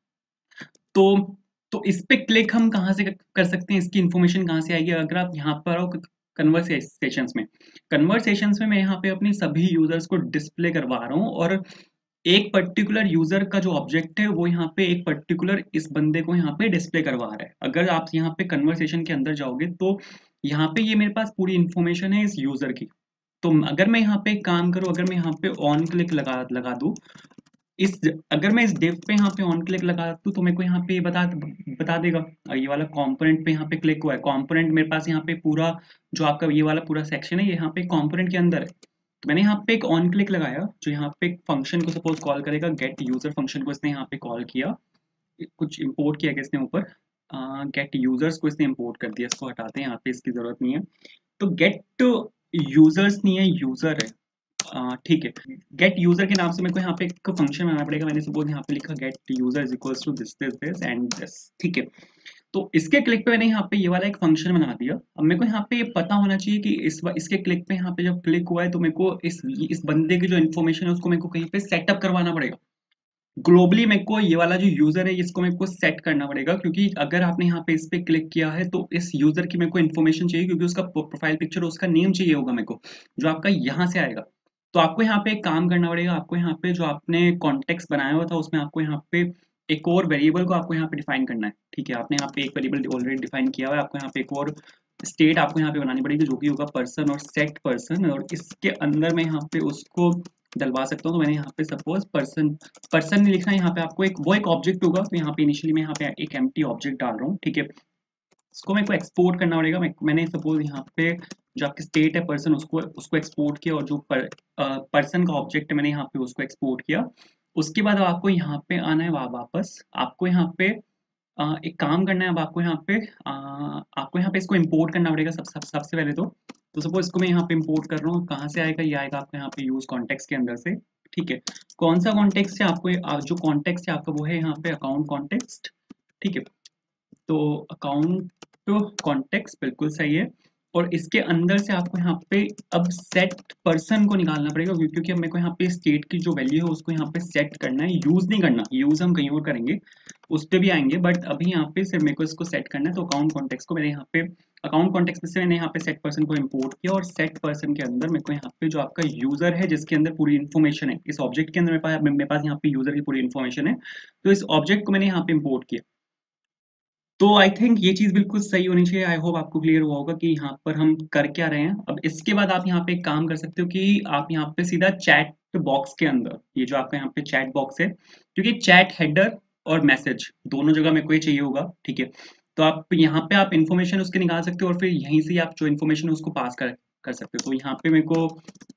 तो इस पे क्लिक हम कहाँ से कर सकते हैं, इसकी इन्फॉर्मेशन कहाँ से आएगी? अगर आप यहाँ पर आओ कन्वर्सेशंस में मैं यहाँ पे अपनी सभी यूजर्स को डिस्प्ले करवा रहा हूँ, और एक पर्टिकुलर यूजर का जो ऑब्जेक्ट है वो यहाँ पे एक पर्टिकुलर इस बंदे को यहाँ पे डिस्प्ले करवा रहा है। अगर आप यहाँ पे कन्वर्सेशन के अंदर जाओगे तो यहाँ पे ये मेरे पास पूरी इन्फॉर्मेशन है इस यूजर की। तो अगर मैं यहाँ पे एक काम करूँ, अगर मैं यहाँ पे ऑन क्लिक लगा दूँ, इस अगर मैं इस डिव पे यहाँ पे ऑन क्लिक लगा दूँ तो मेरे को यहाँ पे ये बता देगा। ये वाला कंपोनेंट पे यहाँ पे क्लिक हुआ है, कंपोनेंट मेरे पास यहाँ पे पूरा जो आपका ये वाला पूरा सेक्शन है ये यहाँ पे कंपोनेंट के अंदर है। तो मैंने यहाँ पे एक ऑन क्लिक लगाया जो यहाँ पे एक फंक्शन को सपोज कॉल करेगा, गेट यूजर फंक्शन को इसने यहाँ पे कॉल किया, कुछ इंपोर्ट किया इसने ऊपर, गेट यूजर्स को इसने इंपोर्ट कर दिया, इसको हटाते हैं, यहाँ पे इसकी जरूरत नहीं है। तो गेट यूजर्स नहीं है, यूजर है, ठीक है। गेट यूजर के नाम से मेरे को यहाँ पे एक फंक्शन बनाना पड़ेगा। मैंने सपोज यहाँ पे लिखा get user is equals to this and this, ठीक है। तो इसके क्लिक पे मैंने यहाँ पे ये वाला एक फंक्शन बना दिया। अब मेरे को यहाँ पे ये पता होना चाहिए कि इसके क्लिक पे यहाँ पे जब क्लिक हुआ है तो मेरे को इस बंदे की जो इन्फॉर्मेशन है उसको मेरे को कहीं पे सेटअप करवाना पड़ेगा। ग्लोबली मेरे को ये वाला जो यूजर है इसको मेरे को सेट करना पड़ेगा, क्योंकि अगर आपने यहाँ पे इस पे क्लिक किया है तो इस यूजर की मेरे को इन्फॉर्मेशन चाहिए, क्योंकि उसका प्रोफाइल पिक्चर, उसका नेम चाहिए होगा मेरे को, जो आपका यहाँ से आएगा। तो आपको यहाँ पे एक काम करना पड़ेगा, आपको यहाँ पे जो आपने कॉन्टेक्स्ट बनाया हुआ था उसमें आपको यहाँ पे एक और वेरिएबल को आपको यहाँ पे डिफाइन करना है, ठीक है। आपने यहाँ पे एक वेरिएबल ऑलरेडी डिफाइन किया हुआ है, आपको यहाँ पे एक और स्टेट आपको यहाँ पे बनानी पड़ेगी जो कि होगा पर्सन और सेट पर्सन, और इसके अंदर मैं यहाँ पे उसको डलवा सकता हूँ। तो मैंने यहाँ पे सपोज पर्सन नहीं लिखा है, यहाँ पे आपको एक ऑब्जेक्ट होगा, तो यहाँ पे इनिशियली मैं यहाँ पे एक एम्प्टी ऑब्जेक्ट डाल रहा हूँ, ठीक है। इसको मेरे को एक्सपोर्ट करना पड़ेगा। मैंने सपोज यहाँ पे जो आपकी स्टेट है पर्सन उसको एक्सपोर्ट किया, और जो पर्सन का ऑब्जेक्ट है मैंने यहाँ पे उसको एक्सपोर्ट किया। उसके बाद आपको यहाँ पे आना है वापस, आपको यहाँ पे एक काम करना है। अब आपको यहाँ पे इसको इंपोर्ट करना पड़ेगा सबसे पहले। तो सपोज इसको मैं यहाँ पे इंपोर्ट कर रहा हूँ, कहाँ से आएगा? ये आएगा आपको यहाँ पे यूज कॉन्टेक्स्ट के अंदर से, ठीक है। कौन सा कॉन्टेक्स्ट है? आपको जो कॉन्टेक्स्ट है आपका वो है यहाँ पे अकाउंट कॉन्टेक्स्ट, ठीक है। तो अकाउंट कॉन्टेक्स्ट बिल्कुल सही है, और इसके अंदर से आपको यहाँ पे अब सेट पर्सन को निकालना पड़ेगा, क्योंकि अब मेरे को यहाँ पे स्टेट की जो वैल्यू है उसको यहाँ पे सेट करना है, यूज नहीं करना। यूज हम कहीं और करेंगे, उस पर भी आएंगे, बट अभी यहाँ पे सिर्फ मेरे को इसको सेट करना है। तो अकाउंट कॉन्टेक्स्ट को मैंने यहाँ पे अकाउंट कॉन्टेक्स्ट से मैंने यहाँ पे सेट पर्सन को इंपोर्ट किया, और सेट पर्सन के अंदर मेरे को यहाँ पे जो आपका यूजर है जिसके अंदर पूरी इन्फॉर्मेशन है, इस ऑब्जेक्ट के अंदर मेरे पास यहाँ पे यूजर की पूरी इन्फॉर्मेशन है, तो इस ऑब्जेक्ट को मैंने यहाँ पे इंपोर्ट किया। तो आई थिंक ये चीज बिल्कुल सही होनी चाहिए। आई होप आपको क्लियर हुआ होगा कि यहाँ पर हम कर क्या रहे हैं। अब इसके बाद आप यहाँ पे एक काम कर सकते हो कि आप यहाँ पे सीधा चैट बॉक्स के अंदर, ये जो आपका यहाँ पे चैट बॉक्स है, क्योंकि चैट हेडर और मैसेज दोनों जगह मेरे को ये चाहिए होगा, ठीक है। तो आप यहाँ पे आप इन्फॉर्मेशन उसके निकाल सकते हो, और फिर यहीं से आप जो इन्फॉर्मेशन है उसको पास कर सकते हो। तो यहाँ पे मेरे को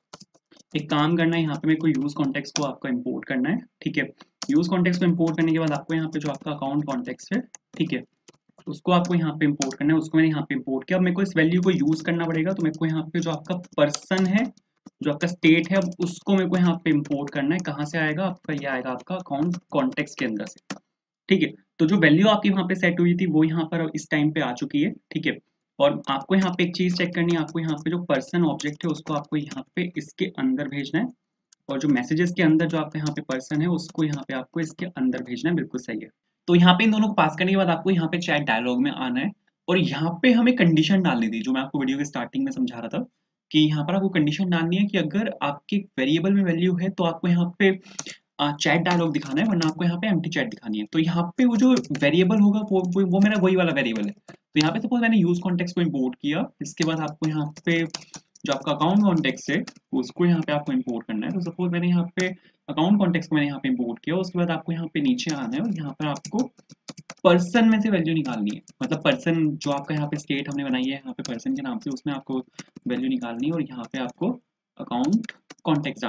एक काम करना है, यहाँ पे मेरे को यूज कॉन्टेक्स्ट को आपका इंपोर्ट करना है, ठीक है। यूज कॉन्टेक्स्ट को इंपोर्ट करने के बाद आपको यहाँ पे जो आपका अकाउंट कॉन्टेक्स्ट है, ठीक है, उसको आपको यहाँ पे इंपोर्ट करना है। उसको मैंने यहाँ पे इंपोर्ट किया। अब मेरे को इस वैल्यू को यूज करना पड़ेगा, तो मेरे को यहाँ पे जो आपका पर्सन है, जो आपका स्टेट है, अब उसको मेरे को यहाँ पे इंपोर्ट करना है। कहाँ से आएगा आपका? ये आएगा आपका अकाउंट कॉन्टेक्स्ट के अंदर से, ठीक है। तो जो वैल्यू आपकी वहाँ पे सेट हुई थी वो यहाँ पर इस टाइम पे आ चुकी है, ठीक है। और आपको यहाँ पे एक चीज चेक करनी है, आपको यहाँ पे जो पर्सन ऑब्जेक्ट है उसको आपको यहाँ पे इसके अंदर भेजना है, और जो मैसेजेस के अंदर जो आपका यहाँ पे पर्सन है उसको यहाँ पे आपको इसके अंदर भेजना है, बिल्कुल सही है। तो यहाँ पे इन दोनों को पास करने के बाद आपको यहाँ पे चैट डायलॉग में आना है, और यहाँ पे हमें कंडीशन डालनी थी, जो मैं आपको वीडियो के स्टार्टिंग में समझा रहा था कि यहाँ पर आपको कंडीशन डालनी है कि अगर आपके वेरिएबल में वैल्यू है तो आपको यहाँ पे चैट डायलॉग दिखाना है, वरना आपको यहाँ पे एम्प्टी चैट दिखानी है। तो यहाँ पे वो जो वेरिएबल होगा वो मेरा वही वाला वेरिएबल है। तो यहाँ पे सपोज मैंने यूज कॉन्टेक्स्ट को इंपोर्ट किया, इसके बाद आपको यहाँ पे जो आपका अकाउंट कॉन्टेक्स्ट है उसको यहाँ पे आपको इंपोर्ट करना है। तो सपोज मैंने यहाँ पे अकाउंट कॉन्टेक्स्ट को मैंने यहाँ पे इंपोर्ट किया, उसके बाद आपको यहाँ पे नीचे आना है, और यहाँ पर आपको पर्सन में से वैल्यू निकालनी है। मतलब पर्सन जो आपका यहाँ पे स्टेट हमने बनाई है यहाँ पे पर्सन के नाम से, उसमें आपको वैल्यू निकालनी है, और यहाँ पे आपको अकाउंट कॉन्टेक्स्ट डालना है।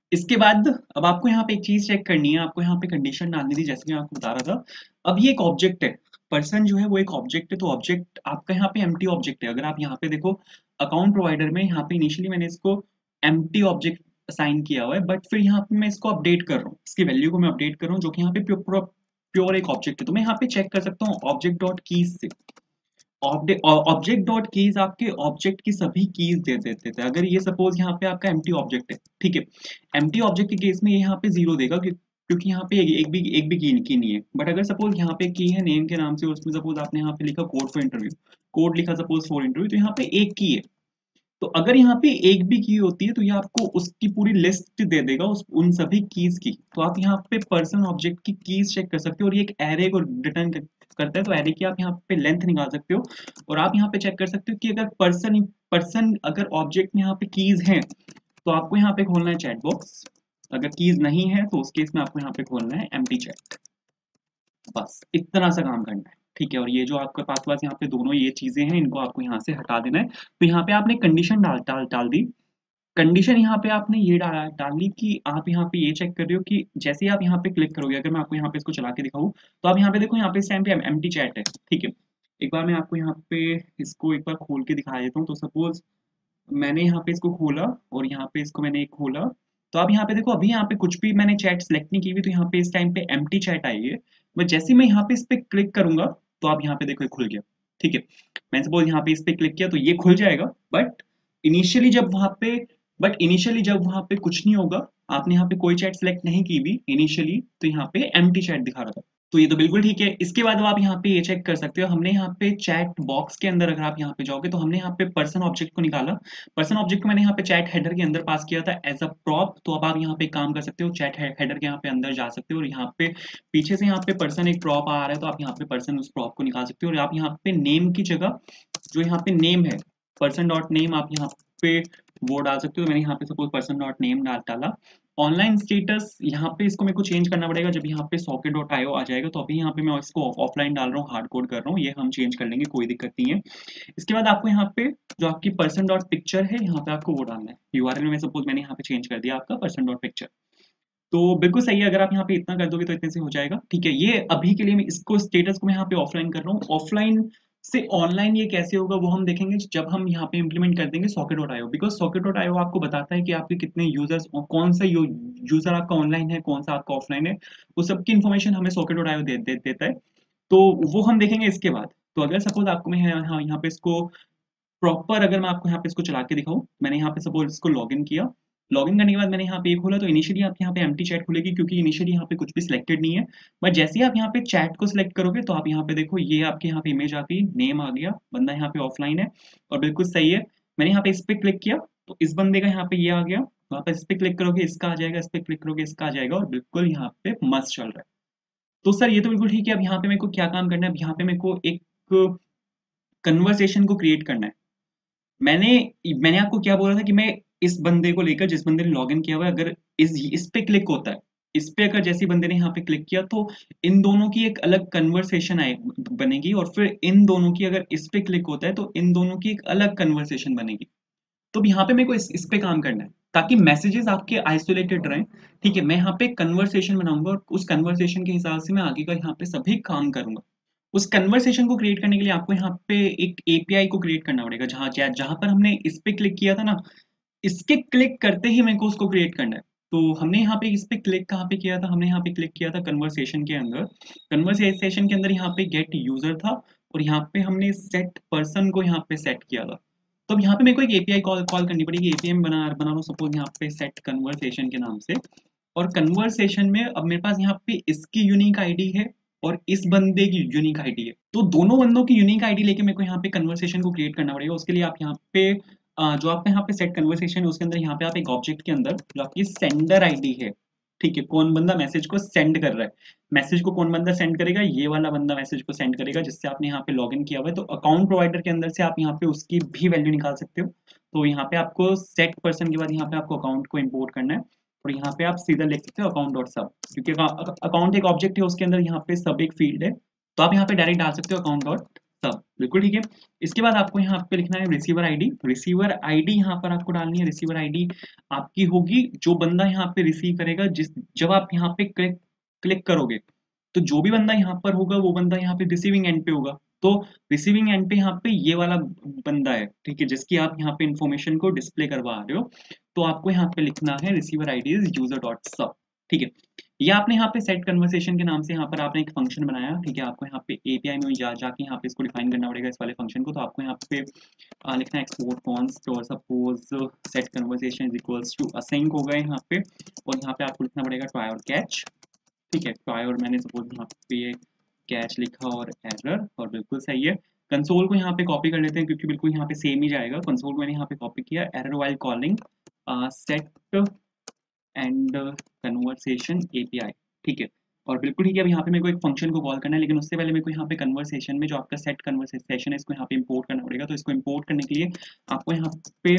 इसके बाद अब आपको यहाँ पे एक चीज चेक करनी है, आपको यहाँ पे कंडीशन डालनी थी जैसे कि मैं आपको बता रहा था। अब ये एक ऑब्जेक्ट है, पर्सन जो है वो एक ऑब्जेक्ट है, तो ऑब्जेक्ट आपका यहाँ पे एम्प्टी ऑब्जेक्ट है। अगर आप यहाँ पे देखो अकाउंट प्रोवाइडर में यहाँ पे इनिशियली मैंने इसको एम्प्टी ऑब्जेक्ट असाइन किया हुआ है, बट फिर यहाँ पे मैं इसको अपडेट कर रहा हूँ, इसकी वैल्यू को मैं अपडेट कर रहा हूँ, जो कि यहाँ पे प्योर एक ऑब्जेक्ट है। तो मैं यहाँ पे चेक कर सकता हूँ ऑब्जेक्ट डॉट कीज से। ऑब्जेक्ट डॉट कीज आपके ऑब्जेक्ट की सभी कीज दे देते थे। अगर ये सपोज यहाँ पे आपका एम्प्टी ऑब्जेक्ट है, ठीक है, एम्प्टी ऑब्जेक्ट के केस में ये यहाँ पे जीरो देगा क्योंकि यहाँ पे एक भी की नहीं है। बट अगर सपोज यहाँ पे की है नेम के नाम से, उसमें सपोज आपने यहाँ पे लिखा कोड फॉर इंटरव्यू, कोड लिखा सपोज फॉर इंटरव्यू, तो यहाँ पे एक की है। तो अगर यहाँ पे एक भी की होती है तो ये आपको उसकी पूरी लिस्ट दे देगा उन सभी कीज की। तो आप यहाँ पे पर्सन ऑब्जेक्ट की कीज चेक कर सकते हो, और ये एक एरे को रिटर्न करता है, तो एरे की आप यहाँ पे लेंथ निकाल सकते हो। और आप यहाँ पे चेक कर सकते हो कि अगर पर्सन अगर ऑब्जेक्ट में यहाँ पे कीज हैं तो आपको यहाँ पे खोलना है चैट बॉक्स, अगर कीज नहीं है तो उस केस में आपको यहाँ पे खोलना है एम्प्टी चैट। बस इतना सा काम करना है, ठीक है। और ये जो आपके पास यहाँ पे दोनों ये चीजें हैं, इनको आपको यहाँ से हटा देना है। तो यहाँ पे आपने कंडीशन डाल दी। कंडीशन यहाँ पे आपने ये डालनी कि आप यहाँ पे ये चेक कर रहे हो कि जैसे ही आप यहाँ पे क्लिक करोगे, अगर मैं आपको यहाँ पे इसको चला के दिखाऊं, तो आप यहाँ पे देखो यहाँ पे इस टाइम पे एम्प्टी चैट है, ठीक है। एक बार मैं आपको यहाँ पे इसको एक बार खोल के दिखा देता हूँ। तो सपोज मैंने यहाँ पे इसको खोला और यहाँ पे इसको मैंने एक खोला, तो आप यहाँ पे देखो अभी यहाँ पे कुछ भी मैंने चैट सेलेक्ट नहीं की हुई, तो यहाँ पे इस टाइम पे एम्प्टी चैट आई है। बट जैसे ही मैं यहाँ पे इस पे क्लिक करूंगा तो आप यहाँ पे देखो ये खुल गया, ठीक है। मैंने सपोज यहाँ पे इस पे क्लिक किया तो ये खुल जाएगा। बट इनिशियली जब वहाँ पे इनिशियली जब वहाँ पे कुछ नहीं होगा, आपने यहाँ पे कोई चैट सेलेक्ट नहीं की भी इनिशियली, तो यहाँ पे एम्प्टी चैट दिखा रहा था। तो ये तो बिल्कुल ठीक है। इसके बाद आप यहाँ पे ये चेक कर सकते हो, हमने यहाँ पे चैट बॉक्स के अंदर अगर आप यहाँ पे जाओगे तो हमने यहाँ पे पर्सन ऑब्जेक्ट को निकाला। पर्सन ऑब्जेक्ट को मैंने यहाँ पे चैट हेडर के अंदर पास किया था एज अ प्रॉप। तो अब आप यहाँ पे काम कर सकते हो, चैट हेडर के यहाँ पे अंदर जा सकते हो, और यहाँ पे पीछे से यहाँ पे पर्सन एक प्रॉप आ रहा है, तो आप यहाँ पे पर्सन उस प्रॉप को निकाल सकते हो। और आप यहाँ पे नेम की जगह जो यहाँ पे नेम है पर्सन डॉट नेम, आप यहाँ पे वो डाल सकते हो। मैंने यहाँ पे सपोज पर्सन डॉट नेम डाला। ऑनलाइन स्टेटस यहाँ पे इसको मेरे को चेंज करना पड़ेगा जब यहाँ पे socket.io आ जाएगा। तो अभी यहाँ पे मैं इसको ऑफलाइन डाल रहा हूँ, हार्ड कोड कर रहा हूँ, ये हम चेंज कर लेंगे, कोई दिक्कत नहीं है। इसके बाद आपको यहाँ पे जो आपकी पर्सन डॉट पिक्चर है, यहाँ पे आपको वो डालना है यूआरएल में। सपोज मैंने यहाँ पे चेंज कर दिया आपका पर्सन डॉट पिक्चर, तो बिल्कुल सही है। अगर आप यहाँ पे इतना कर दोगे तो इतने से हो जाएगा, ठीक है। ये अभी के लिए मैं इसको स्टेटस को मैं यहाँ पे ऑफलाइन कर रहा हूँ। ऑफलाइन से ऑनलाइन ये कैसे होगा वो हम देखेंगे जब हम यहाँ पे इम्प्लीमेंट कर देंगे socket.io। बिकॉज socket.io आपको बताता है कि आपके कितने यूजर्स, कौन सा यूजर आपका ऑनलाइन है, कौन सा आपका ऑफलाइन है, वो सबकी इन्फॉर्मेशन हमें socket.io देता है। तो वो हम देखेंगे इसके बाद। तो अगर सपोज आपको मैं यहाँ पे इसको प्रॉपर, अगर मैं आपको यहाँ पे इसको चला के दिखाऊं, मैंने यहाँ पे सपोज इसको लॉगिन किया। लॉगिन करने के बाद मैंने यहाँ पे खोला, तो इनिशियली आप यहाँ पे एम्प्टी चैट खुलेगी क्योंकि इनिशियली यहाँ पे कुछ भी सिलेक्टेड नहीं है। बट जैसे ही आप यहाँ पे चैट को सिलेक्ट करोगे तो आप यहाँ पे देखो ये आपके यहाँ पे इमेज आ गई, नेम आ गया, बंदा यहाँ पे ऑफलाइन है और बिल्कुल सही है। मैंने यहाँ पे इस पे क्लिक किया तो इस बंदे का यहाँ पे ये आ गया, वहाँ पे इस पे क्लिक करोगे इसका आ जाएगा, इस पे क्लिक करोगे इसका आ जाएगा, और बिल्कुल यहाँ पे मस्त चल रहा है। तो सर ये तो बिल्कुल ठीक है। अब यहाँ पे मेरे को क्या काम करना है, अब यहाँ पे मेरे को एक कन्वर्सेशन को क्रिएट करना है। मैंने मैंने आपको क्या बोला था कि मैं इस बंदे को लेकर, जिस बंदे ने लॉगिन किया हुआ है, अगर इस पे क्लिक होता है, इस पे अगर जैसे बंदे ने यहाँ पे क्लिक किया तो इन दोनों की एक अलग कन्वर्सेशन आए बनेगी, और फिर इन दोनों की अगर इस पे क्लिक होता है तो इन दोनों की एक अलग कन्वर्सेशन बनेगी। तो अब यहाँ पे मेरे को इस पे काम करना है ताकि मैसेजेस आपके आइसोलेटेड रहें, ठीक है। मैं यहाँ पे कन्वर्सेशन बनाऊंगा और उस कन्वर्सेशन के हिसाब से मैं आगे का यहाँ पे सभी काम करूंगा। उस कन्वर्सेशन को क्रिएट करने के लिए आपको यहाँ पे एक एपीआई को क्रिएट करना पड़ेगा, जहाँ जहाँ पर हमने इस पे क्लिक किया था ना, इसके क्लिक करते ही मेरे को उसको क्रिएट करना है। तो हमने यहाँ पे इस पे क्लिक कहाँ पे किया था, हमने यहाँ पे क्लिक किया था कन्वर्सेशन के अंदर। कन्वर्सेशन के अंदर यहाँ पे गेट यूजर था, और यहाँ पे हमने सेट पर्सन को यहाँ पे सेट किया था। तो अब यहाँ पे मेरे को एक एपीआई कॉल करनी पड़ेगी। एपीआई में बना लो सपोज यहाँ पे सेट कन्वर्सेशन के नाम से, और कन्वर्सेशन में अब मेरे पास यहाँ पे इसकी यूनिक आईडी है और इस बंदे की यूनिक आईडी है। तो दोनों बंदों की यूनिक आईडी लेके मेरे को यहाँ पे कन्वर्सेशन को क्रिएट करना पड़ेगा। उसके लिए आप यहाँ पे जो आपका यहाँ पे सेट कन्वर्सेशन है उसके अंदर यहाँ पे आप एक ऑब्जेक्ट के अंदर जो आपकी सेंडर आईडी है, ठीक है, कौन बंदा मैसेज को सेंड कर रहा है, मैसेज को कौन बंदा सेंड करेगा, ये वाला बंदा मैसेज को सेंड करेगा जिससे आपने यहाँ पे लॉगिन किया हुआ है। तो अकाउंट प्रोवाइडर के अंदर से आप यहाँ पे उसकी भी वैल्यू निकाल सकते हो। तो यहाँ पे आपको सेट पर्सन के बाद यहाँ पे आपको अकाउंट को इम्पोर्ट करना है, और यहाँ पे आप सीधा लिख सकते हो अकाउंट डॉट सब, क्योंकि अकाउंट एक ऑब्जेक्ट है, उसके अंदर यहाँ पे सब एक फील्ड है। तो आप यहाँ पे डायरेक्ट डाल सकते हो अकाउंट डॉट सब बिल्कुल ठीक है। इसके बाद आपको यहाँ पे लिखना है रिसीवर आईडी। रिसीवर आईडी यहाँ पर आपको डालनी है। रिसीवर आईडी आपकी होगी जो बंदा यहाँ पे रिसीव करेगा, जिस जब आप यहाँ पे क्लिक क्लिक करोगे तो जो भी बंदा यहाँ पर होगा वो बंदा यहाँ पे रिसीविंग एंड पे होगा। तो रिसीविंग एंड पे यहाँ पे ये वाला बंदा है, ठीक है, जिसकी आप यहाँ पे इंफॉर्मेशन को डिस्प्ले करवा रहे हो। तो आपको यहाँ पे लिखना है receiver ID is user dot sub, ठीक है। ये आपने यहाँ पे सेट कन्वर्सेशन के नाम से यहाँ पर आपने एक फंक्शन बनाया, ठीक है। आपको यहाँ पे एपीआई में जाके यहाँ पे इसको डिफाइन करना पड़ेगा इस वाले फंक्शन को। तो आपको यहाँ पे लिखना है एक्सपोर्ट कॉन्स्ट और suppose set conversation is equals to async हो गए यहाँ पे, और यहाँ पे आपको लिखना पड़ेगा ट्राई और कैच, ठीक है। ट्राई और मैंने सपोज यहाँ पे कैच लिखा और एरर, और बिल्कुल सही है। कंसोल को यहाँ पे कॉपी कर लेते हैं क्योंकि बिल्कुल यहाँ पे सेम ही जाएगा। कंसोल को मैंने यहाँ पे कॉपी किया, error while calling set and conversation API, ठीक है। और बिल्कुल ठीक है, अब यहाँ पे मेरे को एक फंक्शन को कॉल करना है, लेकिन उससे पहले मेरे को यहाँ पे कन्वर्सेशन में जो आपका सेट कन्वर्सेशन है इसको यहाँ पे इंपोर्ट करना पड़ेगा। तो इसको इंपोर्ट करने के लिए आपको यहाँ पे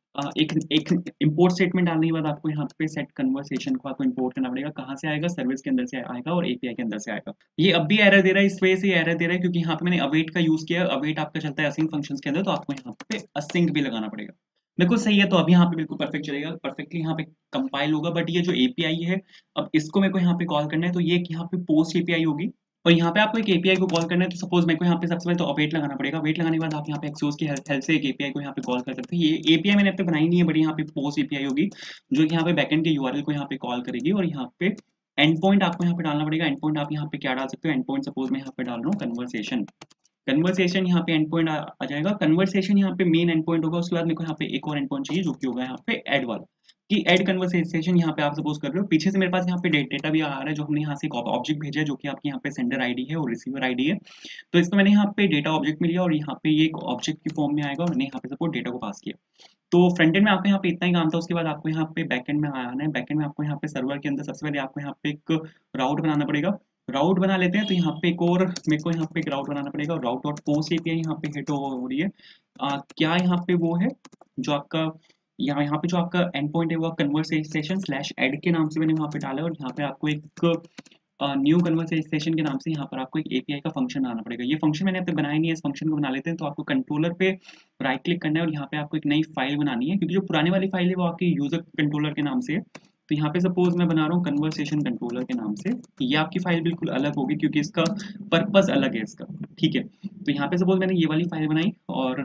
एक इंपोर्ट स्टेटमेंट डालने के बाद आपको यहाँ पे सेट कन्वर्सेशन को आपको इंपोर्ट करना पड़ेगा। कहाँ से आएगा? सर्विस के अंदर से आएगा और एपीआई के अंदर से आएगा। ये अब भी एरर दे रहा है, इस वजह से एरर दे रहा है क्योंकि यहाँ पे मैंने अवेट का यूज किया। अवेट आपका चलता है असिंक फंक्शंस के अंदर, तो आपको यहाँ पे असिंक भी लगाना पड़ेगा। बिल्कुल सही है, तो अब यहाँ पे बिल्कुल परफेक्ट चलेगा, परफेक्टली यहाँ पे कंपाइल होगा। बट ये जो एपीआई है, अब इसको मेरे को यहाँ पे कॉल करना है, तो ये यहाँ पे पोस्ट एपीआई होगी। और यहाँ पे आपको एक एपीआई को कॉल करना है, तो सपोज मेरे को यहाँ पे सबसे पहले तो अवेट लगाना पड़ेगा। वेट लगाने के बाद आप यहाँ पे एक्सोस की हेल्प से एक एपीआई को यहाँ पे कॉल कर सकते हैं। ये एपीआई मैंने अब तक बनाई नहीं है, बट यहाँ पे पोस्ट एपीआई होगी जो कि यहाँ पे बैकएंड के यूआरएल को यहाँ पे कॉल करेगी। और यहाँ पे एंड पॉइंट आपको यहाँ पे डालना पड़ेगा। एंड पॉइंट आप यहाँ पे क्या डाल सकते हो? एंड पॉइंट सपोज मैं यहाँ पे डाल रहा हूँ कन्वर्सेशन। कन्वर्सेशन यहाँ पे एंड पॉइंट आ जाएगा। कन्वर्सेशन यहाँ पे मेन एंड पॉइंट होगा। उसके बाद मेरे को यहाँ पे एक और एंड पॉइंट चाहिए जो कि होगा यहाँ पे ऐड वाला, कि ऐड कन्वर्सेशन यहाँ पे आप सपोज कर रहे हो। पीछे से मेरे पास यहाँ पे डेटा भी आ रहा है जो हमने यहाँ से एक ऑब्जेक्ट भेजा है जो कि आपके यहाँ पे सेंडर आईडी है और रिसीवर आईडी है। तो इसको मैंने यहाँ पे डेटा ऑब्जेक्ट में लिया और यहाँ पे ये एक ऑब्जेक्ट की फॉर्म में आएगा और मैंने यहाँ पे सपोज डेटा को पास किया। तो फ्रंट एंड में आपको यहाँ पे इतना ही काम था। उसके बाद आपको यहाँ पे बैक एंड में आना है। बैक एंड में आपको यहाँ पे सर्वर के अंदर सबसे पहले आपको यहाँ पे एक राउट बनाना पड़ेगा। राउट बना लेते हैं, तो यहाँ पे एक और मेरे को यहाँ पे एक राउट बनाना पड़ेगा। राउट डॉट पोस्ट एपीआई यहाँ पे हिट हो रही है। क्या यहाँ पे वो है जो आपका यहाँ पे जो आपका एंड पॉइंट है वो कन्वर्सेशन स्लैश एड के नाम से मैंने वहाँ पे डाला है। और यहाँ पे आपको एक न्यू कन्वर्सेशन के नाम से यहाँ पर आपको एक एपीआई का फंक्शन बनाना पड़ेगा। ये फंक्शन मैंने अब तक बनाया नहीं है, इस फंक्शन को बना लेते हैं। तो आपको कंट्रोलर पे राइट क्लिक करना है और यहाँ पे आपको एक नई फाइल बनानी है, क्योंकि जो पुरानी वाली फाइल है वो आपकी यूजर कंट्रोलर के नाम से है। तो यहाँ पे सपोज मैं बना रहा हूँ कन्वर्सेशन कंट्रोलर के नाम से। ये आपकी फाइल बिल्कुल अलग होगी क्योंकि इसका पर्पस अलग है इसका, ठीक है। तो यहाँ पे सपोज मैंने ये वाली फाइल बनाई और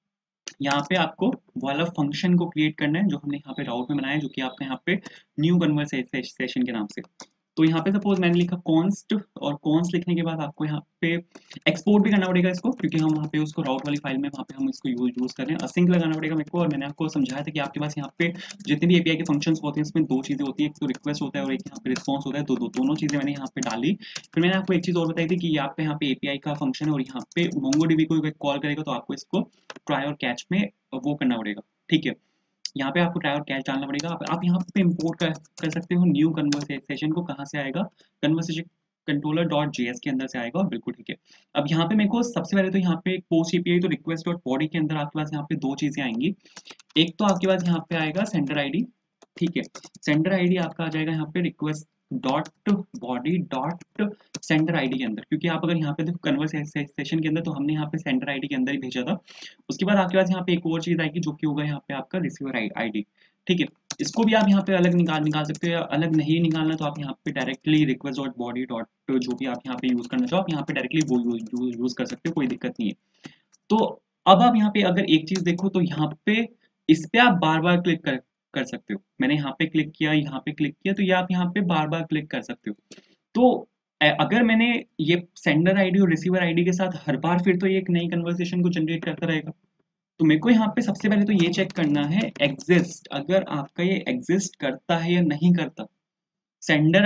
यहाँ पे आपको वाला फंक्शन को क्रिएट करना है जो हमने यहाँ पे राउट में बनाया है, जो कि आपका यहाँ पे न्यू कन्वर्सेशन के नाम से। तो यहाँ पे सपोज मैंने लिखा कॉन्स्ट, और कॉन्स्ट लिखने के बाद आपको यहाँ पे एक्सपोर्ट भी करना पड़ेगा इसको, क्योंकि हम वहाँ पे उसको राउट वाली फाइल में वहाँ पे हम इसको यूज कर रहे हैं। असिंक लगाना पड़ेगा मेरे को। और मैंने आपको समझाया था कि आपके पास यहाँ पे जितने भी एपीआई के फंक्शंस होते हैं इसमें दो चीज़ें होती है, एक तो रिक्वेस्ट होता है और एक यहाँ पे रिस्पॉन्स होता है। दोनों चीज़ें मैंने यहाँ पे डाली। फिर मैंने आपको एक चीज़ और बताई थी कि आपके यहाँ पे एपीआई का फंक्शन है और यहाँ पे मोंगोडीबी को कॉल करेगा, तो आपको इसको ट्राई और कैच में वो करना पड़ेगा, ठीक है। यहाँ पे आपको ट्राई और कैच डालना पड़ेगा। आप यहाँ पे इंपोर्ट कर सकते हो न्यू कन्वर्सेशन को। कहाँ से आएगा? कन्वर्सेशन कंट्रोलर डॉट जेएस के अंदर से आएगा, और बिल्कुल ठीक है। अब यहाँ पे मेरे को सबसे पहले तो यहाँ पे एक पोस्ट एपीआई, तो रिक्वेस्ट डॉट बॉडी के अंदर आपके पास यहाँ पे दो चीजें आएंगी। एक तो आपके पास यहाँ पे आएगा सेंडर आईडी, ठीक है। सेंडर आईडी आपका आ जाएगा यहाँ पे request dot body dot sender ID के अंदर, क्योंकि आप अगर यहाँ पे देखो कन्वर्सेशन के अंदर तो हमने यहाँ पे सेंडर आईडी के अंदर ही भेजा था। उसके बाद आपके पास यहाँ पे एक और चीज आएगी जो कि होगा यहाँ पे आपका रिसीवर आईडी, ठीक है। इसको भी आप यहाँ पे अलग निकाल सकते हो, या अलग नहीं निकालना तो आप यहाँ पे directly request dot body dot जो भी आप यहाँ पे यूज करना चाहो आप यहाँ पे डायरेक्टली वो यूज कर सकते हो, कोई दिक्कत नहीं है। तो अब आप यहाँ पे अगर एक चीज देखो तो यहाँ पे इस पे आप बार बार क्लिक कर सकते हो। मैंने यहाँ पे क्लिक किया, यहाँ पे क्लिक किया, तो ये आप यहाँ पे बार बार क्लिक कर सकते हो। तो अगर मैंने ये सेंडर आईडी और रिसीवर आईडी के साथ हर बार फिर तो ये एक नई कन्वर्सेशन को जनरेट करता रहेगा। तो मेरे को यहाँ पे सबसे पहले तो ये चेक करना है एग्जिस्ट, अगर आपका ये एग्जिस्ट करता है या नहीं करता। सेंडर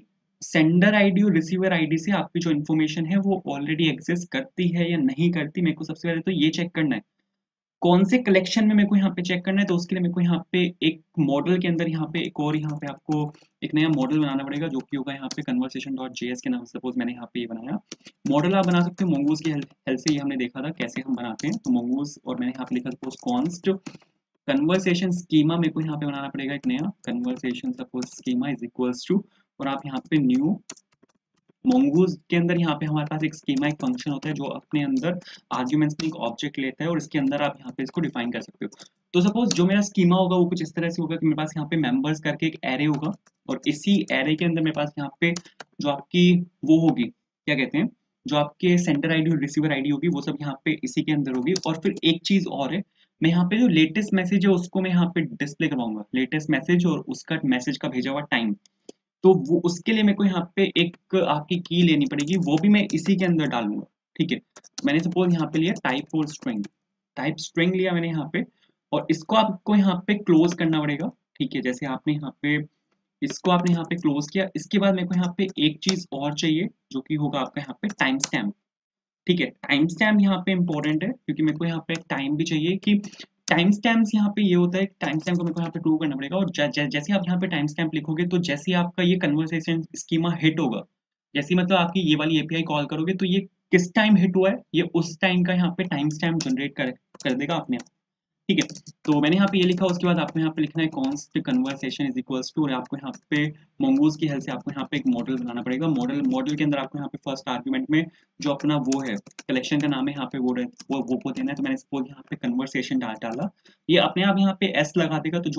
आईडी और रिसीवर आईडी से आपकी जो इन्फॉर्मेशन है वो ऑलरेडी एग्जिस्ट करती है या नहीं करती। मेरे को सबसे पहले तो ये चेक करना है। कौन से कलेक्शन में मेरे को यहाँ पे चेक करना है, तो उसके लिए मेरे को यहाँ पे एक मॉडल के अंदर यहाँ पे एक और यहाँ पे आपको एक नया मॉडल बनाना पड़ेगा जो कि होगा यहाँ पे कन्वर्सेशन डॉट जेएस के नाम से। सपोज मैंने यहाँ पे ये बनाया मॉडल, आप बना सकते हो मोंगूज की हेल्प से। ये हमने देखा था कैसे हम बनाते हैं, तो मोंगूज, और मैंने यहाँ पे लिखा सपोज कॉन्स्ट कन्वर्सेशन स्कीमा मेरे को यहाँ पे बनाना पड़ेगा एक नया conversation suppose schema is equals to, और आप यहाँ पे न्यू मोंगूज के अंदर यहाँ पे हमारे पास एक स्कीमा, एक फंक्शन होता है जो अपने अंदर आर्ग्यूमेंट्स में एक ऑब्जेक्ट लेता है और इसके अंदर आप यहाँ पे इसको डिफाइन कर सकते हो। तो सपोज जो मेरा स्कीमा होगा वो कुछ इस तरह से होगा कि मेरे पास यहाँ पे मेंबर्स करके एक एरे होगा और इसी एरे के अंदर मेरे पास यहाँ पे जो आपकी वो होगी, क्या कहते हैं, जो आपके सेंडर आईडी और रिसीवर आईडी होगी वो सब यहाँ पे इसी के अंदर होगी। और फिर एक चीज और है, मैं यहाँ पे जो लेटेस्ट मैसेज है उसको मैं यहाँ पे डिस्प्ले करवाऊंगा, लेटेस्ट मैसेज और उसका मैसेज का भेजा हुआ टाइम। तो वो उसके लिए मेरे को यहाँ पे एक आपकी की लेनी पड़ेगी, वो भी मैं इसी के अंदर डालूंगा। ठीक है, मैंने सपोज यहाँ पे लिया टाइप और स्ट्रिंग, टाइप स्ट्रिंग लिया मैंने यहाँ पे, और इसको आपको यहाँ पे क्लोज करना पड़ेगा। ठीक है, जैसे आपने यहाँ पे इसको आपने यहाँ पे क्लोज किया, इसके बाद मेरे को यहाँ पे एक चीज और चाहिए जो कि होगा आपका यहाँ पे टाइम स्टैम्प। ठीक है, टाइम स्टैम्प यहाँ पे इंपॉर्टेंट है क्योंकि मेरे को यहाँ पे टाइम भी चाहिए कि टाइम स्टैम्प्स यहाँ पे ये होता है, टाइम स्टैम्प को मेरे को यहाँ पे ट्रू करना पड़ेगा। और जैसे आप यहाँ पे टाइम स्टैम्प लिखोगे तो जैसे ही आपका ये कन्वर्सेशन स्कीमा हिट होगा, जैसे ही मतलब आपकी ये वाली एपीआई कॉल करोगे तो ये किस टाइम हिट हुआ है ये उस टाइम का यहाँ पे टाइम स्टैम्प जनरेट कर देगा अपने आप। ठीक है, तो मैंने यहाँ पे ये लिखा, उसके बाद आपको यहाँ पे लिखना है const conversation is equals to, और आपको यहाँ पे मोंगोज की हेल्प से आपको यहाँ पे एक मॉडल बनाना पड़ेगा। मॉडल के अंदर आपको यहाँ पे फर्स्ट आर्ग्यूमेंट में जो अपना वो है कलेक्शन का नाम है यहाँ पे वो देना है। तो मैंने सपोज यहाँ पे कन्वर्सेशन डाला, ये अपने आप यहाँ पे एस लगा देगा। तो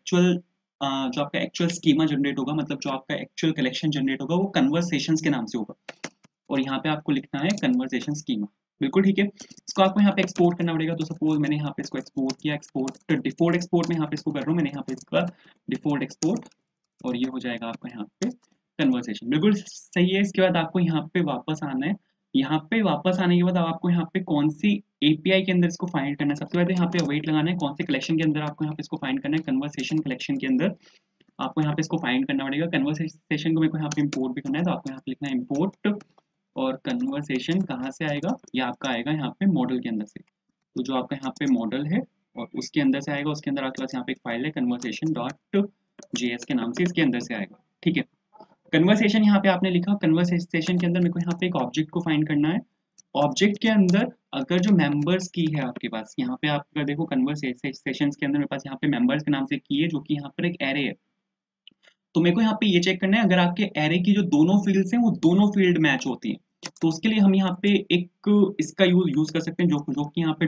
जो आपका एक्चुअल स्कीमा जनरेट होगा, मतलब जो आपका एक्चुअल कलेक्शन जनरेट होगा वो कन्वर्सेशंस के नाम से होगा। और यहाँ पे आपको लिखना है कन्वर्सेशन स्कीमा। बिल्कुल ठीक है, इसको आपको यहाँ पे एक्सपोर्ट करना पड़ेगा। तो सपोज मैंने यहाँ पे इसको एक्सपोर्ट किया, एक्सपोर्ट डिफॉल्ट एक्सपोर्ट में यहाँ पे इसको कर रहा हूँ, मैंने यहाँ पे इसका डिफॉल्ट एक्सपोर्ट, और ये हो जाएगा आपका यहाँ पे कन्वर्सेशन। बिल्कुल सही है। इसके बाद आपको यहाँ पे वापस आना है। यहाँ पे वापस आने के बाद अब आपको यहाँ पे कौन सी एपीआई के अंदर इसको फाइंड करना है, सबसे पहले यहाँ पे अवेट लगाना है, कौन से कलेक्शन के अंदर आपको यहाँ पे इसको फाइंड करना है, कन्वर्सेशन कलेक्शन के अंदर आपको यहाँ पे इसको फाइंड करना पड़ेगा। कन्वर्सेशन को मेरे को यहाँ पे इंपोर्ट भी करना है, तो आपको यहाँ पे लिखना है इंपोर्ट, और कन्वर्सेशन कहाँ से आएगा, ये आपका आएगा यहाँ पे मॉडल के अंदर से। तो जो आपका यहाँ पे मॉडल है और उसके अंदर से आएगा, उसके अंदर आपके पास यहाँ पे एक फाइल है कन्वर्सेशन डॉट जेएस के नाम से, इसके अंदर से आएगा। ठीक है, कन्वर्सेशन यहाँ पे आपने लिखा, कन्वर्सेशन के अंदर मेरे को यहाँ पे एक ऑब्जेक्ट को फाइंड करना है। ऑब्जेक्ट के अंदर अगर जो मेंबर्स की है आपके पास, यहाँ पे आप अगर देखो कन्वर्सेशन के अंदर मेरे पास यहाँ पे मेंबर्स के नाम से की है जो कि यहाँ पर एक एरे है। तो मेरे को यहाँ पे ये चेक करना है अगर आपके एरे की जो दोनों फील्ड्स हैं वो दोनों फील्ड मैच होती हैं। तो उसके लिए हम यहाँ पे एक इसका यूज कर सकते हैं जो कि यहाँ पे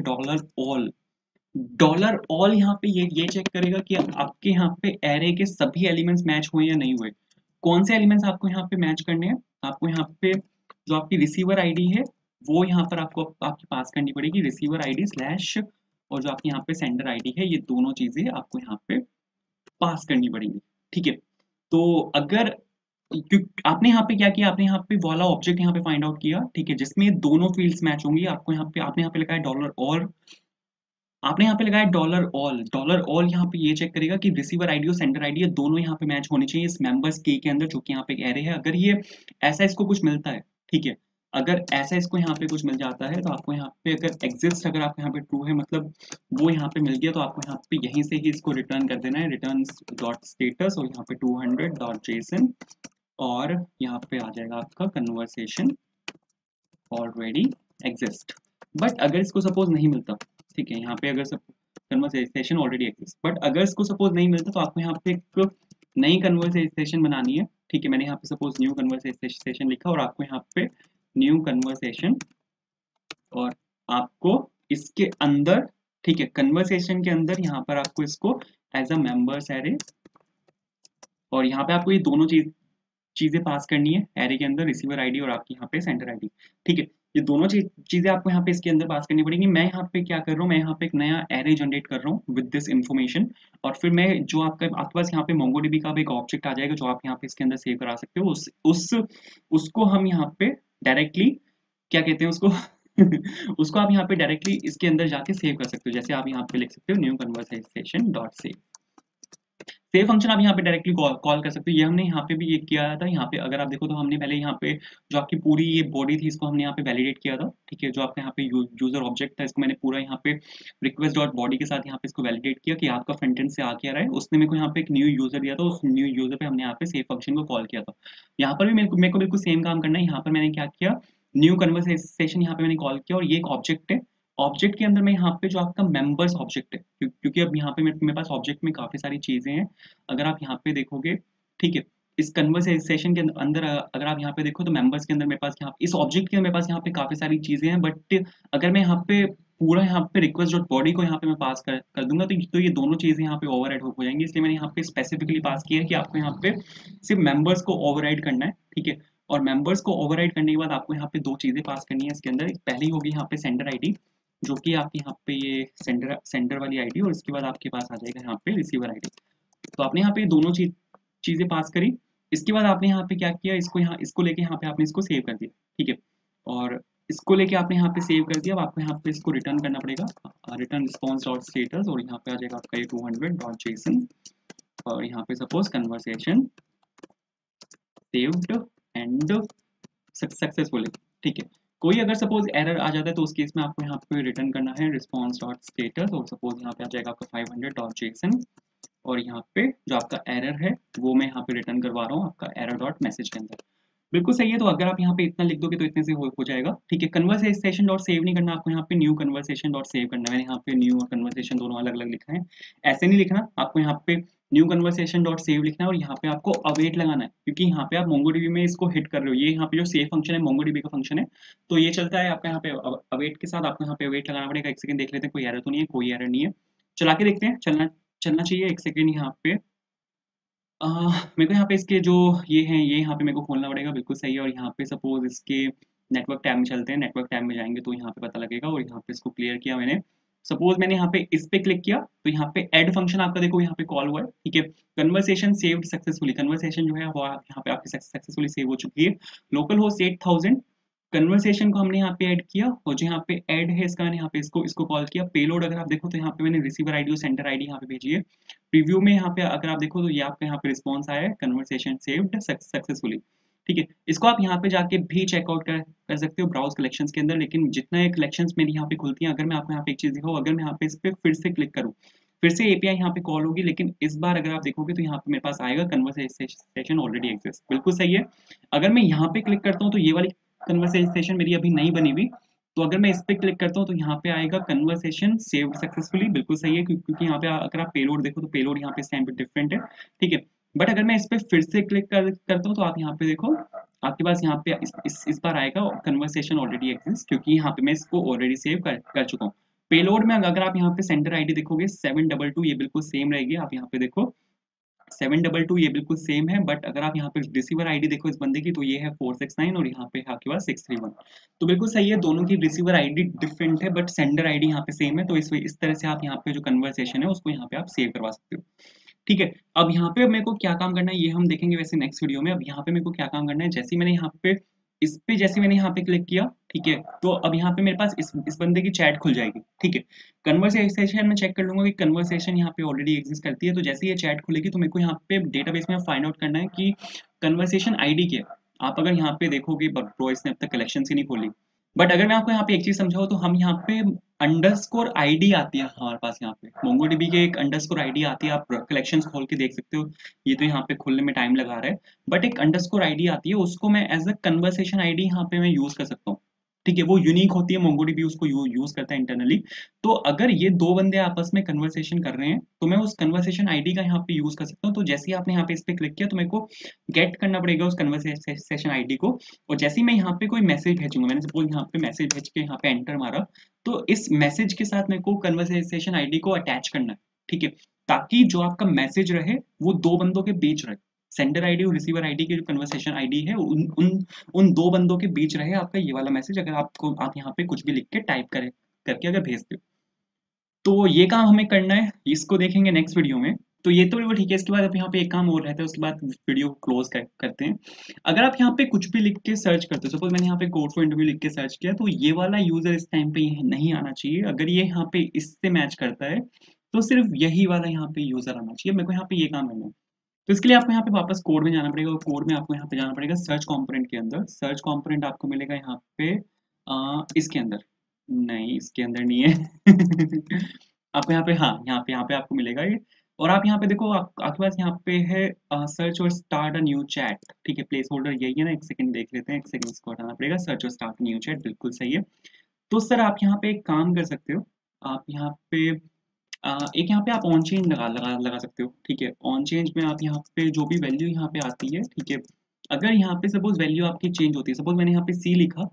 डॉलर ऑल यहाँ पे ये चेक करेगा कि आपके यहाँ पे एरे के सभी एलिमेंट्स मैच हुए या नहीं हुए। कौन से एलिमेंट्स आपको यहाँ पे मैच करने हैं, आपको यहाँ पे जो आपकी रिसीवर आईडी है वो यहाँ पर आपको आपकी पास करनी पड़ेगी, रिसीवर आईडी स्लैश, और जो आपकी यहाँ पे सेंडर आईडी है, ये दोनों चीजें आपको यहाँ पे पास करनी पड़ेंगी। ठीक है, तो अगर आपने यहाँ पे क्या किया, आपने यहाँ पे वाला ऑब्जेक्ट यहाँ पे फाइंड आउट किया, ठीक है, जिसमें दोनों फील्ड्स मैच होंगी। आपको यहाँ पे आपने यहाँ पे लगाया डॉलर और आपने यहाँ पे लगाया डॉलर ऑल यहाँ पे ये चेक करेगा कि रिसीवर आईडी और सेंडर आईडी दोनों यहाँ पे मैच होनी चाहिए इस मेंबर्स के अंदर जो कि यहाँ पे एक एरे है। अगर ये ऐसा इसको कुछ मिलता है, ठीक है, अगर ऐसा इसको यहाँ पे कुछ मिल जाता है तो आपको यहाँ पे अगर एग्जिस्ट, अगर आपको यहाँ पे ट्रू है मतलब वो यहाँ पे मिल गया, तो आपको यहाँ पे यहीं से ही इसको रिटर्न कर देना है, रिटर्न डॉट स्टेटस और यहाँ पे 200 डॉट जेसन, और यहाँ पे आ जाएगा आपका कन्वर्सेशन ऑलरेडी एग्जिस्ट। बट अगर इसको सपोज नहीं मिलता, ठीक है, यहाँ पे अगर कन्वर्सेशन ऑलरेडी एग्जिस्ट, बट अगर इसको सपोज नहीं मिलता तो आपको यहाँ पे एक नई कन्वर्सेशन बनानी है। ठीक है, मैंने यहाँ पे सपोज न्यू कन्वर्सेशन लिखा और आपको यहाँ पे न्यू कन्वर्सेशन, और आपको इसके अंदर, ठीक है, कन्वर्सेशन के अंदर यहाँ पर आपको इसको एज अ मेंबर्स एरे, और यहाँ पे आपको ये दोनों चीजें पास करनी है एरे के अंदर, रिसीवर आईडी और आपकी यहाँ पे सेंटर आईडी। ठीक है, ये दोनों चीजें आपको यहाँ पे इसके अंदर पास करनी पड़ेगी। मैं यहाँ पे क्या कर रहा हूँ, मैं यहाँ पे एक नया एरे जनरेट कर रहा हूँ विद दिस इन्फॉर्मेशन, और फिर मैं जो आपके पास यहाँ पे मोंगोडीबी का भी एक ऑब्जेक्ट आ जाएगा जो आप यहाँ पे इसके अंदर सेव करा सकते हो। उसको हम यहाँ पे डायरेक्टली क्या कहते हैं उसको उसको आप यहाँ पे डायरेक्टली इसके अंदर जाके सेव कर सकते हो। जैसे आप यहाँ पे लिख सकते हो new conversation dot save, save function आप यहाँ पे डायरेक्टली कॉल कर सकते हो। ये हमने यहाँ पे भी ये किया था। यहाँ पे अगर आप देखो तो हमने पहले यहाँ पे जो आपकी पूरी ये बॉडी थी इसको हमने यहाँ पे वैलिडेट किया था। ठीक है, जो आपका यहाँ पे यूजर ऑब्जेक्ट था इसको मैंने पूरा यहाँ पे रिक्वेस्ट डॉट बॉडी के साथ यहाँ पे इसको वैलिडेट किया कि आपका फ्रंट एंड से आ क्या रहा है। उसने मेरे को यहाँ पे एक न्यू यूजर दिया था, उस न्यू यूजर पे हमने यहाँ पे सेव फंक्शन को कॉल किया था। यहाँ पर भी मेरे को बिल्कुल सेम काम करना है। यहाँ पर मैंने क्या किया, न्यू कन्वर्सेशन यहाँ पे मैंने कॉल किया, और ये एक ऑब्जेक्ट है। ऑब्जेक्ट के अंदर मैं यहाँ पे जो आपका मेंबर्स ऑब्जेक्ट है, क्योंकि अब यहाँ पे मेरे पास ऑब्जेक्ट में काफी सारी चीजें हैं। अगर आप यहाँ पे देखोगे, ठीक है, इस कन्वर्सेशन के अंदर अगर आप यहाँ पे देखो तो मेंबर्स के अंदर मेरे पास यहाँ इस ऑब्जेक्ट के अंदर मेरे पास यहाँ पे काफ़ी सारी चीज़ें हैं, बट अगर मैं यहाँ पे पूरा यहाँ पे रिक्वेस्ट डॉट बॉडी को यहाँ पे मैं पास कर दूंगा तो ये दोनों चीज़ें यहाँ पे ओवरराइड हो जाएंगी। इसलिए मैंने यहाँ पे स्पेसिफिकली पास किया है कि आपको यहाँ पे सिर्फ मेंबर्स को ओवरराइड करना है, ठीक है। और मेंबर्स को ओवरराइड करने के बाद आपको यहाँ पे दो चीज़ें पास करनी है इसके अंदर। पहली होगी यहाँ पे सेंडर आईडी, जो कि आपके यहाँ पे ये सेंडर वाली आईडी, और इसके बाद आपके पास आ जाएगा यहाँ पे रिसीवर आईडी। तो आपने यहाँ पे दोनों चीज़ें पास करी। इसके बाद आपने यहाँ पे क्या किया, इसको लेके यहाँ पे आपने इसको सेव कर दिया, ठीक है। और इसको लेके आपने यहाँ पे सेव कर दिया। अब आपको यहाँ पे इसको रिटर्न करना पड़ेगा, रिटर्न रिस्पॉन्स डॉट स्टेटस, और यहाँ पे आ जाएगा आपका ये 200 डॉट जेसन, और यहाँ पे suppose conversation saved and successfully, ठीक है। कोई अगर सपोज एरर आ जाता है तो उस केस में आपको यहाँ पे रिटर्न करना है रिस्पॉन्स डॉट स्टेटस, और सपोज यहाँ पे आ जाएगा आपका 500 डॉट जेसन, और यहाँ पे जो आपका एरर है वो मैं यहाँ पे रिटर्न करवा रहा हूँ आपका एरर डॉट मैसेज के अंदर। बिल्कुल सही है। तो अगर आप यहाँ पे इतना लिख दोगे तो इतने से हो जाएगा, ठीक है। कन्वर्सेशन डॉट सेव नहीं करना, आपको यहाँ पे न्यू कन्वर्सेशन डॉट सेव करना है। मैंने यहाँ पे न्यू और कन्वर्सेशन दोनों अलग अलग लिखा है, ऐसे नहीं लिखना। आपको यहाँ पे न्यू कन्वर्सेशन डॉट सेव लिखना है, और यहाँ पे आपको अवेट लगाना है, क्योंकि यहाँ पे आप मोंगोडीबी में इसको हिट कर रहे हो। ये यहाँ पे जो सेव फंक्शन है मोंगोडीबी का फंक्शन है, तो ये चलता है आपका यहाँ पे अवेट के साथ। आपको यहाँ पे अवेट लगाना पड़ेगा। एक सेकंड देख लेते हैं, कोई एरर तो नहीं है, कोई एरर नहीं है। चला के देखते हैं, चलना चाहिए। एक सेकंड यहाँ पे मेरे को यहाँ पे इसके जो ये हैं ये यहाँ पे मेरे को खोलना पड़ेगा, बिल्कुल सही है। और यहाँ पे सपोज इसके नेटवर्क टैब में चलते हैं, नेटवर्क टैब में जाएंगे तो यहाँ पे पता लगेगा। और यहाँ पे इसको क्लियर किया मैंने। सपोज मैंने यहाँ पे इस पे क्लिक किया तो यहाँ पे ऐड फंक्शन आपका देखो यहाँ पे कॉल हुआ है, ठीक है। कन्वर्सेशन सेव्ड सक्सेसफुली, कन्वर्सेशन जो है वो यहाँ पे आपकी सक्सेसफुली सेव हो चुकी है। लोकल होस्ट 8000, कन्वर्सेशन को हमने यहाँ पे ऐड किया, और जो यहाँ पे ऐड है इसका मैंने यहाँ पे इसको कॉल किया। पेलोड अगर आप देखो तो यहाँ पे मैंने रिसीवर आईडी और सेंटर आईडी यहाँ पे भेजी है। प्रीव्यू में यहाँ पे अगर आप देखो तो ये आपका यहाँ पे रिस्पॉन्स आया है, कन्वर्सेशन सेव्ड सक्सेसफुली, ठीक है। इसको आप यहाँ पे जाके भी चेकआउट कर सकते हो ब्राउज कलेक्शंस के अंदर। लेकिन जितना कलेक्शंस मेरी यहाँ पे खुलती हैं, अगर मैं आपको यहाँ पे एक चीज़ दिखाऊँ, अगर मैं यहाँ पे इस पर फिर से क्लिक करूँ, फिर से एपीआई यहाँ पे कॉल होगी, लेकिन इस बार अगर आप देखोगे तो यहाँ पे मेरे पास आएगा कन्वर्सेशन ऑलरेडी एग्जिस्ट, बिल्कुल सही है। अगर मैं यहाँ पे क्लिक करता हूँ तो ये वाली कन्वर्सेशन मेरी अभी नहीं बनी हुई, तो अगर मैं इस पे क्लिक करता हूँ तो यहाँ पे आएगा कन्वर्सेशन सेव्ड सक्सेसफुली, बिल्कुल सही है। क्योंकि यहाँ पे अगर आप पेलोड देखो तो पेलोड यहाँ पे इस टाइम पे डिफरेंट है, ठीक है। बट अगर मैं इस पे फिर से क्लिक करता हूँ तो आप यहाँ पे देखो, आपके पास यहाँ पे इस बार आएगा कन्वर्सेशन ऑलरेडी एग्जिस्ट, क्योंकि यहाँ पे मैं इसको ऑलरेडी सेव कर चुका हूँ। पेलोड में अगर आप यहाँ पे सेंटर आईडी देखोगे 722, ये बिल्कुल सेम रहेगी। आप यहाँ पे देखो 722 ये बिल्कुल सेम है। बट अगर आप यहाँ पे रिसीवर आईडी देखो इस बंदे की, तो ये है 469 और यहाँ पे है आपके पास 631। तो बिल्कुल सही है, दोनों की रिसीवर आईडी डिफरेंट है बट सेंडर आईडी यहाँ पे सेम है। तो इस तरह से आप यहाँ पे जो कन्वर्सेशन है उसको यहाँ पे आप सेव करवा सकते हो, ठीक है। अब यहाँ पे मेरे को क्या काम करना है ये हम देखेंगे वैसे नेक्स्ट वीडियो में। अब यहाँ पे मेरे को क्या काम करना है, जैसे मैंने यहाँ पे जैसे मैंने यहाँ पे क्लिक किया, ठीक है। तो अब यहाँ पे मेरे पास इस बंदे की चैट खुल जाएगी, ठीक है। कन्वर्सेशन में चेक कर लूंगा कि कन्वर्सेशन यहाँ पे ऑलरेडी एग्जिस्ट करती है। तो जैसे ये चैट खुलेगी तो मेरे को यहाँ पे डेटाबेस में फाइंड आउट करना है कि कन्वर्सेशन आईडी क्या है। आप अगर यहाँ पे देखोगे ब्रो इसने अब तक कलेक्शन ही नहीं खोली, बट अगर मैं आपको यहाँ पे एक चीज समझाऊँ तो हम यहाँ पे अंडरस्कोर आईडी आती है हमारे पास, यहाँ पे मोंगोडीबी के एक अंडरस्कोर आईडी आती है। आप कलेक्शंस खोल के देख सकते हो, ये तो यहाँ पे खुलने में टाइम लगा रहा है, बट एक अंडरस्कोर आईडी आती है, उसको मैं एज अ कन्वर्सेशन आईडी यहाँ पे मैं यूज कर सकता हूँ, ठीक है। वो यूनिक होती है, मोंगोडीबी उसको यूज करता है इंटरनली। तो अगर ये दो बंदे आपस में कन्वर्सेशन कर रहे हैं तो मैं उस कन्वर्सेशन आईडी का यहाँ पे यूज कर सकता हूँ। तो जैसे ही आपने यहाँ पे इस पे क्लिक किया तो मेरे को गेट करना पड़ेगा उस कन्वर्सेशन आईडी को, और जैसे ही मैं यहाँ पे कोई मैसेज भेजूंगा, मैंने सपोज यहाँ पे मैसेज भेज के यहाँ पे एंटर मारा, तो इस मैसेज के साथ मेरे को कन्वर्सेशन आईडी को अटैच करना है, ठीक है। ताकि जो आपका मैसेज रहे वो दो बंदों के बीच रहे, सेंडर आईडी और रिसीवर आईडी की जो कन्वर्सेशन आईडी है उन दो बंदों के बीच रहे आपका ये वाला मैसेज, अगर आप यहाँ पे कुछ भी लिख के टाइप करके अगर भेजते हो। तो ये काम हमें करना है, इसको देखेंगे नेक्स्ट वीडियो में। तो ये तो बिल्कुल ठीक है। इसके बाद अब यहाँ पे एक काम और रहता है, उसके बाद वीडियो क्लोज करते हैं। अगर आप यहाँ पे कुछ भी लिख के सर्च करते हो, सपोज मैंने यहाँ पे कोड फॉर इंटरव्यू लिख के सर्च किया, तो ये वाला यूजर इस टाइम पे नहीं आना चाहिए। अगर ये यहाँ पे इससे मैच करता है तो सिर्फ यही वाला यहाँ पे यूजर आना चाहिए। मेरे को यहाँ पे ये काम करना है। तो इसके लिए आपको यहाँ पे वापस कोड में जाना पड़ेगा, और कोड में आपको यहाँ पे जाना पड़ेगा सर्च कंपोनेंट के अंदर। सर्च कंपोनेंट आपको मिलेगा यहाँ पे इसके अंदर, नहीं इसके अंदर नहीं है आपको यहाँ पे, हाँ यहाँ पे आपको मिलेगा ये। और आप यहाँ पे देखो आपके पास यहाँ पे है सर्च और स्टार्ट अ न्यू चैट, ठीक है। प्लेस होल्डर यही है ना, एक सेकंड देख लेते हैं, एक सेकंड इसको हटाना पड़ेगा। सर्च और स्टार्ट न्यू चैट, बिल्कुल सही है। तो सर आप यहाँ पे एक काम कर सकते हो, आप यहाँ पे एक यहाँ पे आप ऑन चेंज लगा सकते हो, ठीक है। ऑन चेंज में आप यहाँ पे जो भी वैल्यू यहाँ पे आती है, ठीक है, अगर यहाँ पे सपोज वैल्यू आपकी चेंज होती है, सपोज मैंने यहाँ पे सी लिखा,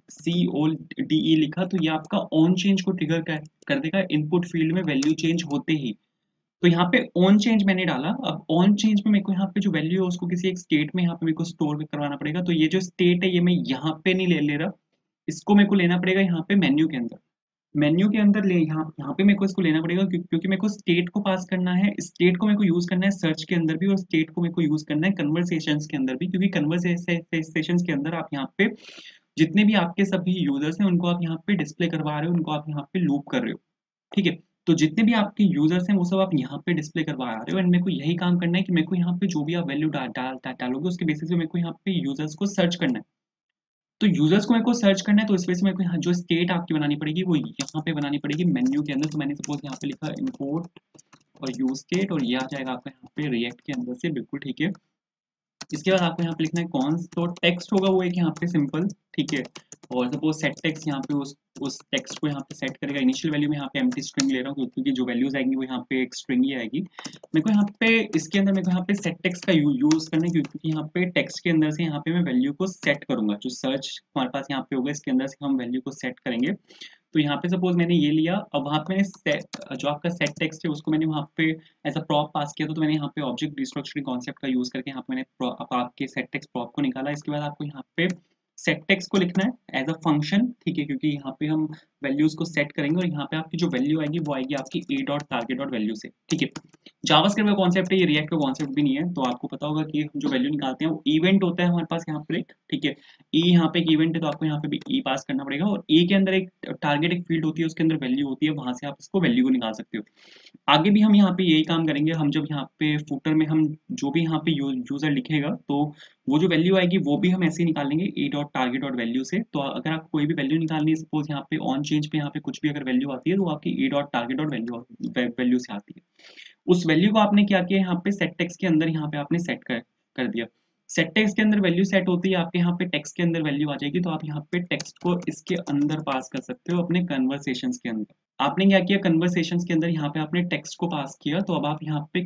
CODE लिखा, तो ये आपका ऑन चेंज को ट्रिगर कर देगा इनपुट फील्ड में वैल्यू चेंज होते ही। तो यहाँ पे ऑन चेंज मैंने डाला, अब ऑन चेंज में मेरे को यहाँ पे जो वैल्यू है उसको किसी एक स्टेट में यहाँ पे मेरे को स्टोर करवाना पड़ेगा। तो ये जो स्टेट है ये मैं यहाँ पे नहीं ले रहा, इसको मेरे को लेना पड़ेगा यहाँ पे मेन्यू के अंदर। मेन्यू के अंदर ले यहाँ पे मेरे को इसको लेना पड़ेगा, क्योंकि मेरे को स्टेट को पास करना है, स्टेट को मेरे को यूज करना है सर्च के अंदर भी, और स्टेट को मेरे को यूज करना है कन्वर्सेशंस के अंदर भी, क्योंकि कन्वर्सेशंस के अंदर आप यहाँ पे जितने भी आपके सभी यूजर्स हैं उनको आप यहाँ पे डिस्प्ले करवा रहे हो, उनको आप यहाँ पे लूप कर रहे हो, ठीक है। तो जितने भी आपके यूजर्स हैं वो सब आप यहाँ पे डिस्प्ले करवा रहे हो, एंड मेरे को यही काम करना है कि मेरे को यहाँ पे जो भी आप वैल्यू डालोगे उसके बेसिस पे मेरे को यहाँ पे यूजर्स को सर्च करना है। तो यूजर्स को मेरे को सर्च करना है, तो इस वजह से मेरे को यहाँ जो स्टेट आपकी बनानी पड़ेगी वो यहाँ पे बनानी पड़ेगी मेन्यू के अंदर। तो मैंने सपोज यहाँ पे लिखा इंपोर्ट और यूज स्टेट, और ये आ जाएगा आपका यहाँ पे रिएक्ट के अंदर से, बिल्कुल ठीक है। इसके बाद आपको यहाँ पे लिखना है कॉन्स, तो टेक्स्ट होगा वो एक यहाँ पे सिंपल, ठीक है। और सपोज सेट टेक्स्ट यहाँ पे उस टेक्स्ट को यहाँ पे सेट करेगा। इनिशियल वैल्यू में यहाँ पे एम्प्टी स्ट्रिंग ले रहा हूँ, क्योंकि जो वैल्यूज आएंगी वो यहाँ पे एक स्ट्रिंग ही आएगी। मेरे को यहाँ पे इसके अंदर मेरे को यहाँ पे सेट टेक्स्ट का यूज करना है, क्योंकि यहाँ पे टेक्स्ट के अंदर से यहाँ पे मैं वैल्यू को सेट करूंगा। जो सर्च हमारे पास यहाँ पे होगा इसके अंदर से हम वैल्यू को सेट करेंगे। तो यहाँ पे सपोज मैंने ये लिया, अब वहाँ पे मैंने जो आपका सेट टेक्स्ट है उसको मैंने वहाँ पे एज अ प्रॉप पास किया, तो मैंने यहाँ पे ऑब्जेक्ट डिस्ट्रक्चरिंग कॉन्सेप्ट का यूज करके यहाँ पे मैंने आपके सेट टेक्स्ट प्रॉप को निकाला। इसके बाद आपको यहाँ पे सेट टेक्स्ट को लिखना है एज अ फंक्शन, ठीक है, क्योंकि यहाँ पे हम वैल्यूज को सेट करेंगे, और यहाँ पे आपकी जो वैल्यू आएगी वो आएगी आपकी a.target.value से, ठीक है। जावास्क्रिप्ट का कॉन्सेप्ट है ये, रिएक्ट का कॉन्सेप्ट भी नहीं है। तो आपको पता होगा कि जो वैल्यू निकालते हैं वो इवेंट होता है हमारे पास यहाँ पे, ठीक है। ई यहाँ पे एक इवेंट है, तो आपको यहाँ पे भी ई पास करना पड़ेगा, और ई के अंदर एक टारगेट एक फील्ड होती है, उसके अंदर वैल्यू होती है, वहां से आप इसको वैल्यू को निकाल सकते हो। आगे भी हम यहाँ पे यही काम करेंगे। हम जब यहाँ पे फुटर में हम जो भी यहाँ पे यूजर लिखेगा, तो वो जो वैल्यू आएगी वो भी हम ऐसे ही निकाल लेंगे a.target.value से। तो अगर आप कोई भी वैल्यू निकालनी है, सपोज यहाँ पे ऑन चेंज पे यहाँ पे कुछ भी अगर वैल्यू आती है, तो वो आपकी a.target.value से आती है। उस वैल्यू को आपने क्या किया, यहाँ पे सेट टेक्स्ट के अंदर यहाँ पे आपने सेट कर दिया। सेट टेक्स्ट के अंदर वैल्यू सेट होती है, आपके यहाँ पे टेक्स्ट के अंदर वैल्यू आ जाएगी, तो आप यहाँ पे टेक्स्ट को इसके अंदर पास कर सकते हो अपने कन्वर्सेशंस के अंदर। आपने क्या किया, कन्वर्सेशंस के अंदर यहाँ पे आपने टेक्स्ट को पास किया, तो अब आप यहाँ पे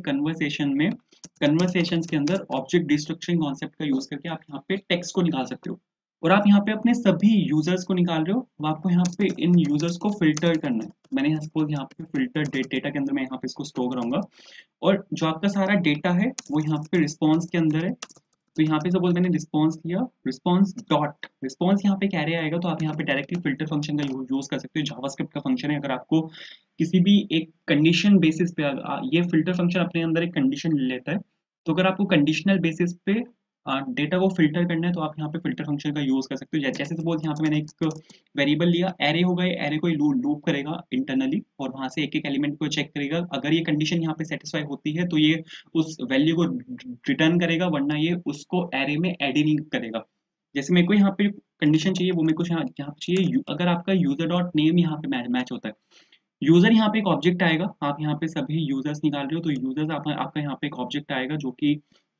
कन्वर्सेशंस के अंदर ऑब्जेक्ट डिस्ट्रक्चरिंग कॉन्सेप्ट का यूज करके आप यहाँ पे टेक्स्ट को निकाल सकते हो, और आप यहाँ पे अपने सभी यूजर्स को निकाल रहे हो। अब आपको यहाँ पे इन यूजर्स को फिल्टर करना है। मैंने सपोज यहाँ पे फिल्टर डेटा के अंदर मैं यहाँ पे इसको स्टोर कराऊंगा, और जो आपका सारा डेटा है वो यहाँ पे रिस्पॉन्स के अंदर है। तो यहाँ पे सपोज मैंने रिस्पॉन्स लिया, रिस्पॉन्स यहाँ पे एक एरे आएगा, तो आप यहाँ पे डायरेक्टली फिल्टर फंक्शन का यूज कर सकते हो। जावास्क्रिप्ट का फंक्शन है। अगर आपको किसी भी एक कंडीशन बेसिस पे ये फिल्टर फंक्शन अपने अंदर एक कंडीशन ले लेता है, तो अगर आपको कंडीशनल बेसिस पे डेटा को फिल्टर करना है, तो आप यहाँ पे फिल्टर फंक्शन का यूज कर सकते हो। जैसे सपोज यहाँ पे मैंने एक वेरिएबल लिया, एरे होगा, ये एरे को लूप करेगा इंटरनली, और वहां से एक एक एलिमेंट को चेक करेगा। अगर ये कंडीशन यहाँ पे सेटिस्फाई होती है तो ये उस वैल्यू को रिटर्न करेगा, वरना ये उसको एरे में ऐड ही नहीं करेगा। जैसे मेरे को यहाँ पे कंडीशन चाहिए, वो मेरे को यहाँ पे चाहिए, अगर आपका यूजर डॉट नेम यहाँ पे मैच होता है, यूजर यहाँ पे एक ऑब्जेक्ट आएगा, आप यहाँ पे सभी यूजर्स निकाल रहे हो, तो यूजर्स आपका यहाँ पे एक ऑब्जेक्ट आएगा, जो कि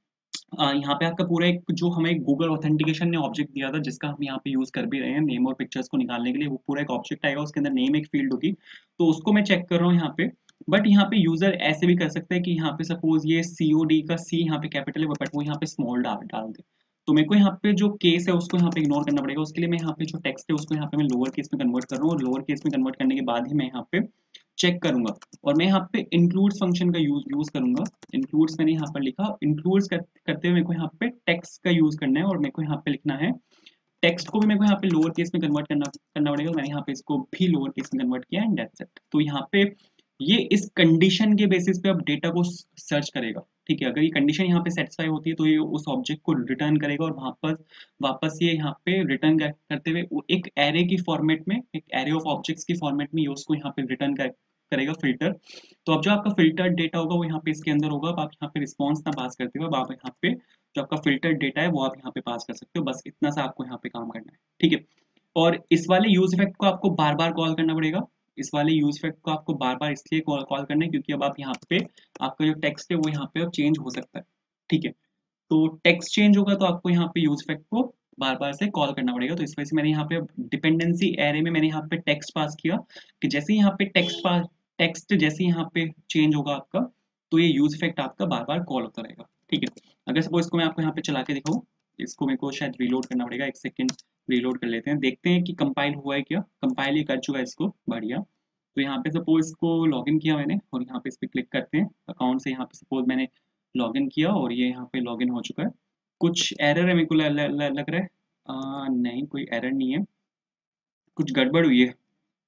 यहाँ पे आपका पूरा एक जो हमें गूगल ऑथेंटिकेशन ने ऑब्जेक्ट दिया था, जिसका हम यहाँ पे यूज कर भी रहे हैं नेम और पिक्चर्स को निकालने के लिए, वो पूरा एक ऑब्जेक्ट आएगा, उसके अंदर नेम एक फील्ड होगी, तो उसको मैं चेक कर रहा हूँ यहाँ पे। बट यहाँ पे यूजर ऐसे भी कर सकते हैं कि यहाँ पे सपोज ये COD का C यहाँ पे कैपिटल है, बट वो यहाँ पे स्मॉल डाल दे, तो मेरे को यहाँ पे जो केस है उसको यहाँ पे इग्नोर करना पड़ेगा। उसके लिए मैं यहाँ पे जो टेक्स्ट है उसको यहाँ पे मैं लोअर केस में कन्वर्ट कर रहा हूँ, और लोअर केस में कन्वर्ट करने के बाद ही मैं यहाँ पे चेक करूंगा। और मैं यहाँ पे इंक्लूड्स फंक्शन का यूज करूंगा। इंक्लूड्स मैंने यहाँ पर लिखा, इंक्लूड्स करते हुए मेरे को यहाँ पे टेक्स्ट का यूज करना है, और मेरे को यहाँ पे लिखना है टेक्स्ट को भी मेरे को यहाँ पे लोअर केस में कन्वर्ट करना पड़ेगा। मैंने यहाँ पे इसको भी लोअर केस में कन्वर्ट किया, एंड दैट्स इट। तो यहाँ पे ये इस कंडीशन के बेसिस पे अब डेटा को सर्च करेगा, ठीक है। अगर ये कंडीशन यहाँ पे सेटिस्फाई होती है तो ये उस ऑब्जेक्ट को रिटर्न करेगा, और वापस ये यहाँ पे रिटर्न करते हुए एक एरे की फॉर्मेट में, एक एरे ऑफ ऑब्जेक्ट्स की फॉर्मेट में ये उसको यहाँ पे रिटर्न करेगा फिल्टर। तो अब जो आपका फिल्टर डेटा होगा वो यहाँ पे इसके अंदर होगा। अब आप यहाँ पे रिस्पॉन्स ना पास करते हो, अब आप यहाँ पे जो आपका फिल्टर डेटा है वो आप यहाँ पे पास कर सकते हो। बस इतना सा आपको यहाँ पे काम करना है, ठीक है। और इस वाले यूज इफेक्ट को आपको बार बार कॉल करना पड़ेगा। इस वाले यूज इफेक्ट को आपको बार बार इसलिए कॉल करना है क्योंकि अब आप यहाँ पे आपका जो टेक्स्ट है वो यहाँ पे अब चेंज हो सकता है, ठीक है। तो टेक्स्ट चेंज होगा तो आपको यहाँ पे यूज इफेक्ट को बार बार से कॉल करना पड़ेगा। तो इस वजह से मैंने यहाँ पे डिपेंडेंसी एरे में मैंने यहाँ पे टेक्स्ट पास किया, कि जैसे ही यहाँ पे टेक्स्ट पास टेक्स्ट जैसे यहाँ पे चेंज होगा आपका, तो ये यूज इफेक्ट आपका बार बार कॉल होता रहेगा। ठीक है, अगर सपोज इसको मैं आपको यहाँ पे चला के दिखाऊँ, इसको मेरे को शायद रीलोड करना पड़ेगा, एक सेकेंड रीलोड कर लेते हैं, देखते हैं कि कंपाइल हुआ है क्या। कंपाइल ये कर चुका है इसको, बढ़िया। तो यहाँ पे सपोज इसको लॉगिन किया मैंने और यहाँ पे इस पर क्लिक करते हैं अकाउंट से, यहाँ पे सपोज मैंने लॉगिन किया और ये यहाँ पे लॉगिन हो चुका है। कुछ एरर है मेरे को लग रहा है, नहीं कोई एरर नहीं है, कुछ गड़बड़ हुई है।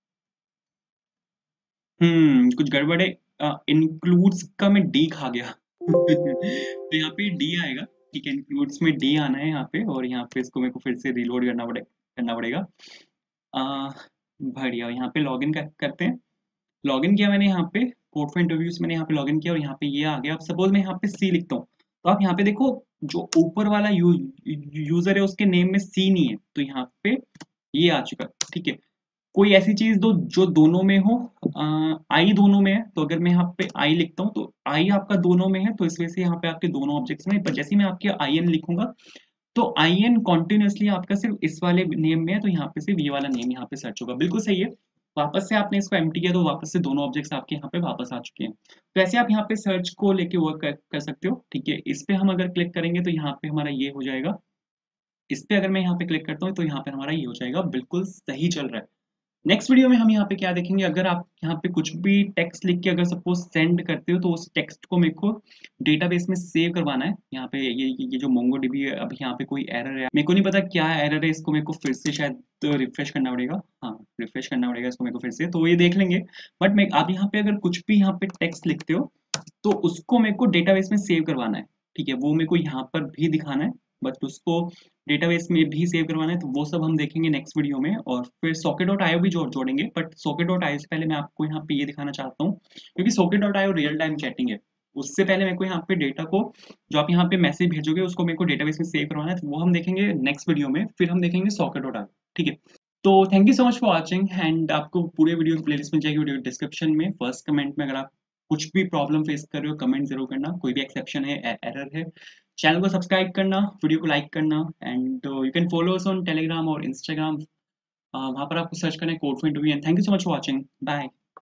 कुछ गड़बड़ है, इंक्लूड्स का मैं डी खा गया तो यहाँ पे डी आएगा। ठीक है, इंक्लूड्स में डी आना है यहाँ पे, और यहाँ पे इसको मेरे को फिर से रीलोड करना पड़ेगा। आ, बढ़िया, यहाँ पे लॉगिन करते हैं। लॉगिन किया मैंने यहाँ पे, कोड फॉर इंटरव्यूज मैंने यहाँ पे लॉगिन किया और यहाँ पे ये आ गया। अब सपोज मैं यहाँ पे सी लिखता हूँ, तो आप यहाँ पे देखो जो ऊपर वाला यूजर है उसके नेम में सी नहीं है, तो यहाँ पे ये आ चुका। ठीक है, कोई ऐसी चीज दो जो दोनों में हो, आई दोनों में है, तो अगर मैं यहाँ पे आई लिखता हूँ तो आई आपका दोनों में है, तो इस वजह से यहाँ पे आपके दोनों ऑब्जेक्ट्स में, पर जैसे ही मैं आपके आई एन लिखूंगा तो आई एन कॉन्टिन्यूसली आपका सिर्फ इस वाले नेम में है, तो यहाँ पे सिर्फ ये वाला नेम यहाँ पे सर्च होगा। बिल्कुल सही है, वापस से आपने इसको एम्प्टी किया तो वापस से दोनों ऑब्जेक्ट्स आपके यहाँ पे वापस आ चुके हैं। तो ऐसे आप यहाँ पे सर्च को लेके वर्क कर सकते हो। ठीक है, इस पे हम अगर क्लिक करेंगे तो यहाँ पे हमारा ये हो जाएगा, इस पे अगर मैं यहाँ पे क्लिक करता हूँ तो यहाँ पे हमारा ये हो जाएगा, बिल्कुल सही चल रहा है। नेक्स्ट वीडियो में हम यहाँ पे क्या देखेंगे, अगर आप यहाँ पे कुछ भी टेक्स्ट लिख के अगर सपोज सेंड करते हो तो उस टेक्स्ट को मेरे को डेटाबेस में सेव करवाना है। यहाँ पे ये जो मोंगोडीबी है, अब यहाँ पे कोई एरर है, मेरे को नहीं पता क्या एरर है, इसको मेरे को फिर से शायद रिफ्रेश करना पड़ेगा। हाँ, रिफ्रेश करना पड़ेगा इसको मेरे को फिर से, तो ये देख लेंगे। बट मैं आप यहाँ पे अगर कुछ भी यहाँ पे टेक्स्ट लिखते हो तो उसको मेरे को डेटाबेस में सेव करवाना है। ठीक है, वो मेरे को यहाँ पर भी दिखाना है, बट उसको डेटाबेस में भी सेव करवाना है, तो वो सब हम देखेंगे नेक्स्ट वीडियो में। और फिर सॉकेट डॉट आईओ भी जोड़ेंगे, बट सॉकेट डॉट आईओ से पहले मैं आपको यहाँ पे ये दिखाना चाहता हूँ, क्योंकि socket dot IO real time chatting है, उससे पहले मेरे को यहाँ पे डेटा को, जो आप यहाँ पे मैसेज भेजोगे उसको मेरे को डेटाबेस में सेव करवाना है, तो वो हम देखेंगे नेक्स्ट वीडियो में। फिर हम देखेंगे सॉकेट डॉट आईओ। ठीक है, तो thank you so much for watching, and आपको पूरे वीडियो की प्लेलिस्ट मिल जाएगी वीडियो डिस्क्रिप्शन में। फर्स्ट कमेंट में अगर आप कुछ भी प्रॉब्लम फेस कर रहे हो कमेंट जरूर करना, कोई भी एक्सेप्शन है, एरर है। चैनल को सब्सक्राइब करना, वीडियो को लाइक करना, and you can follow us on Telegram और इंस्टाग्राम, वहाँ पर आपको सर्च करना है code for interview. And thank you so much for watching, bye.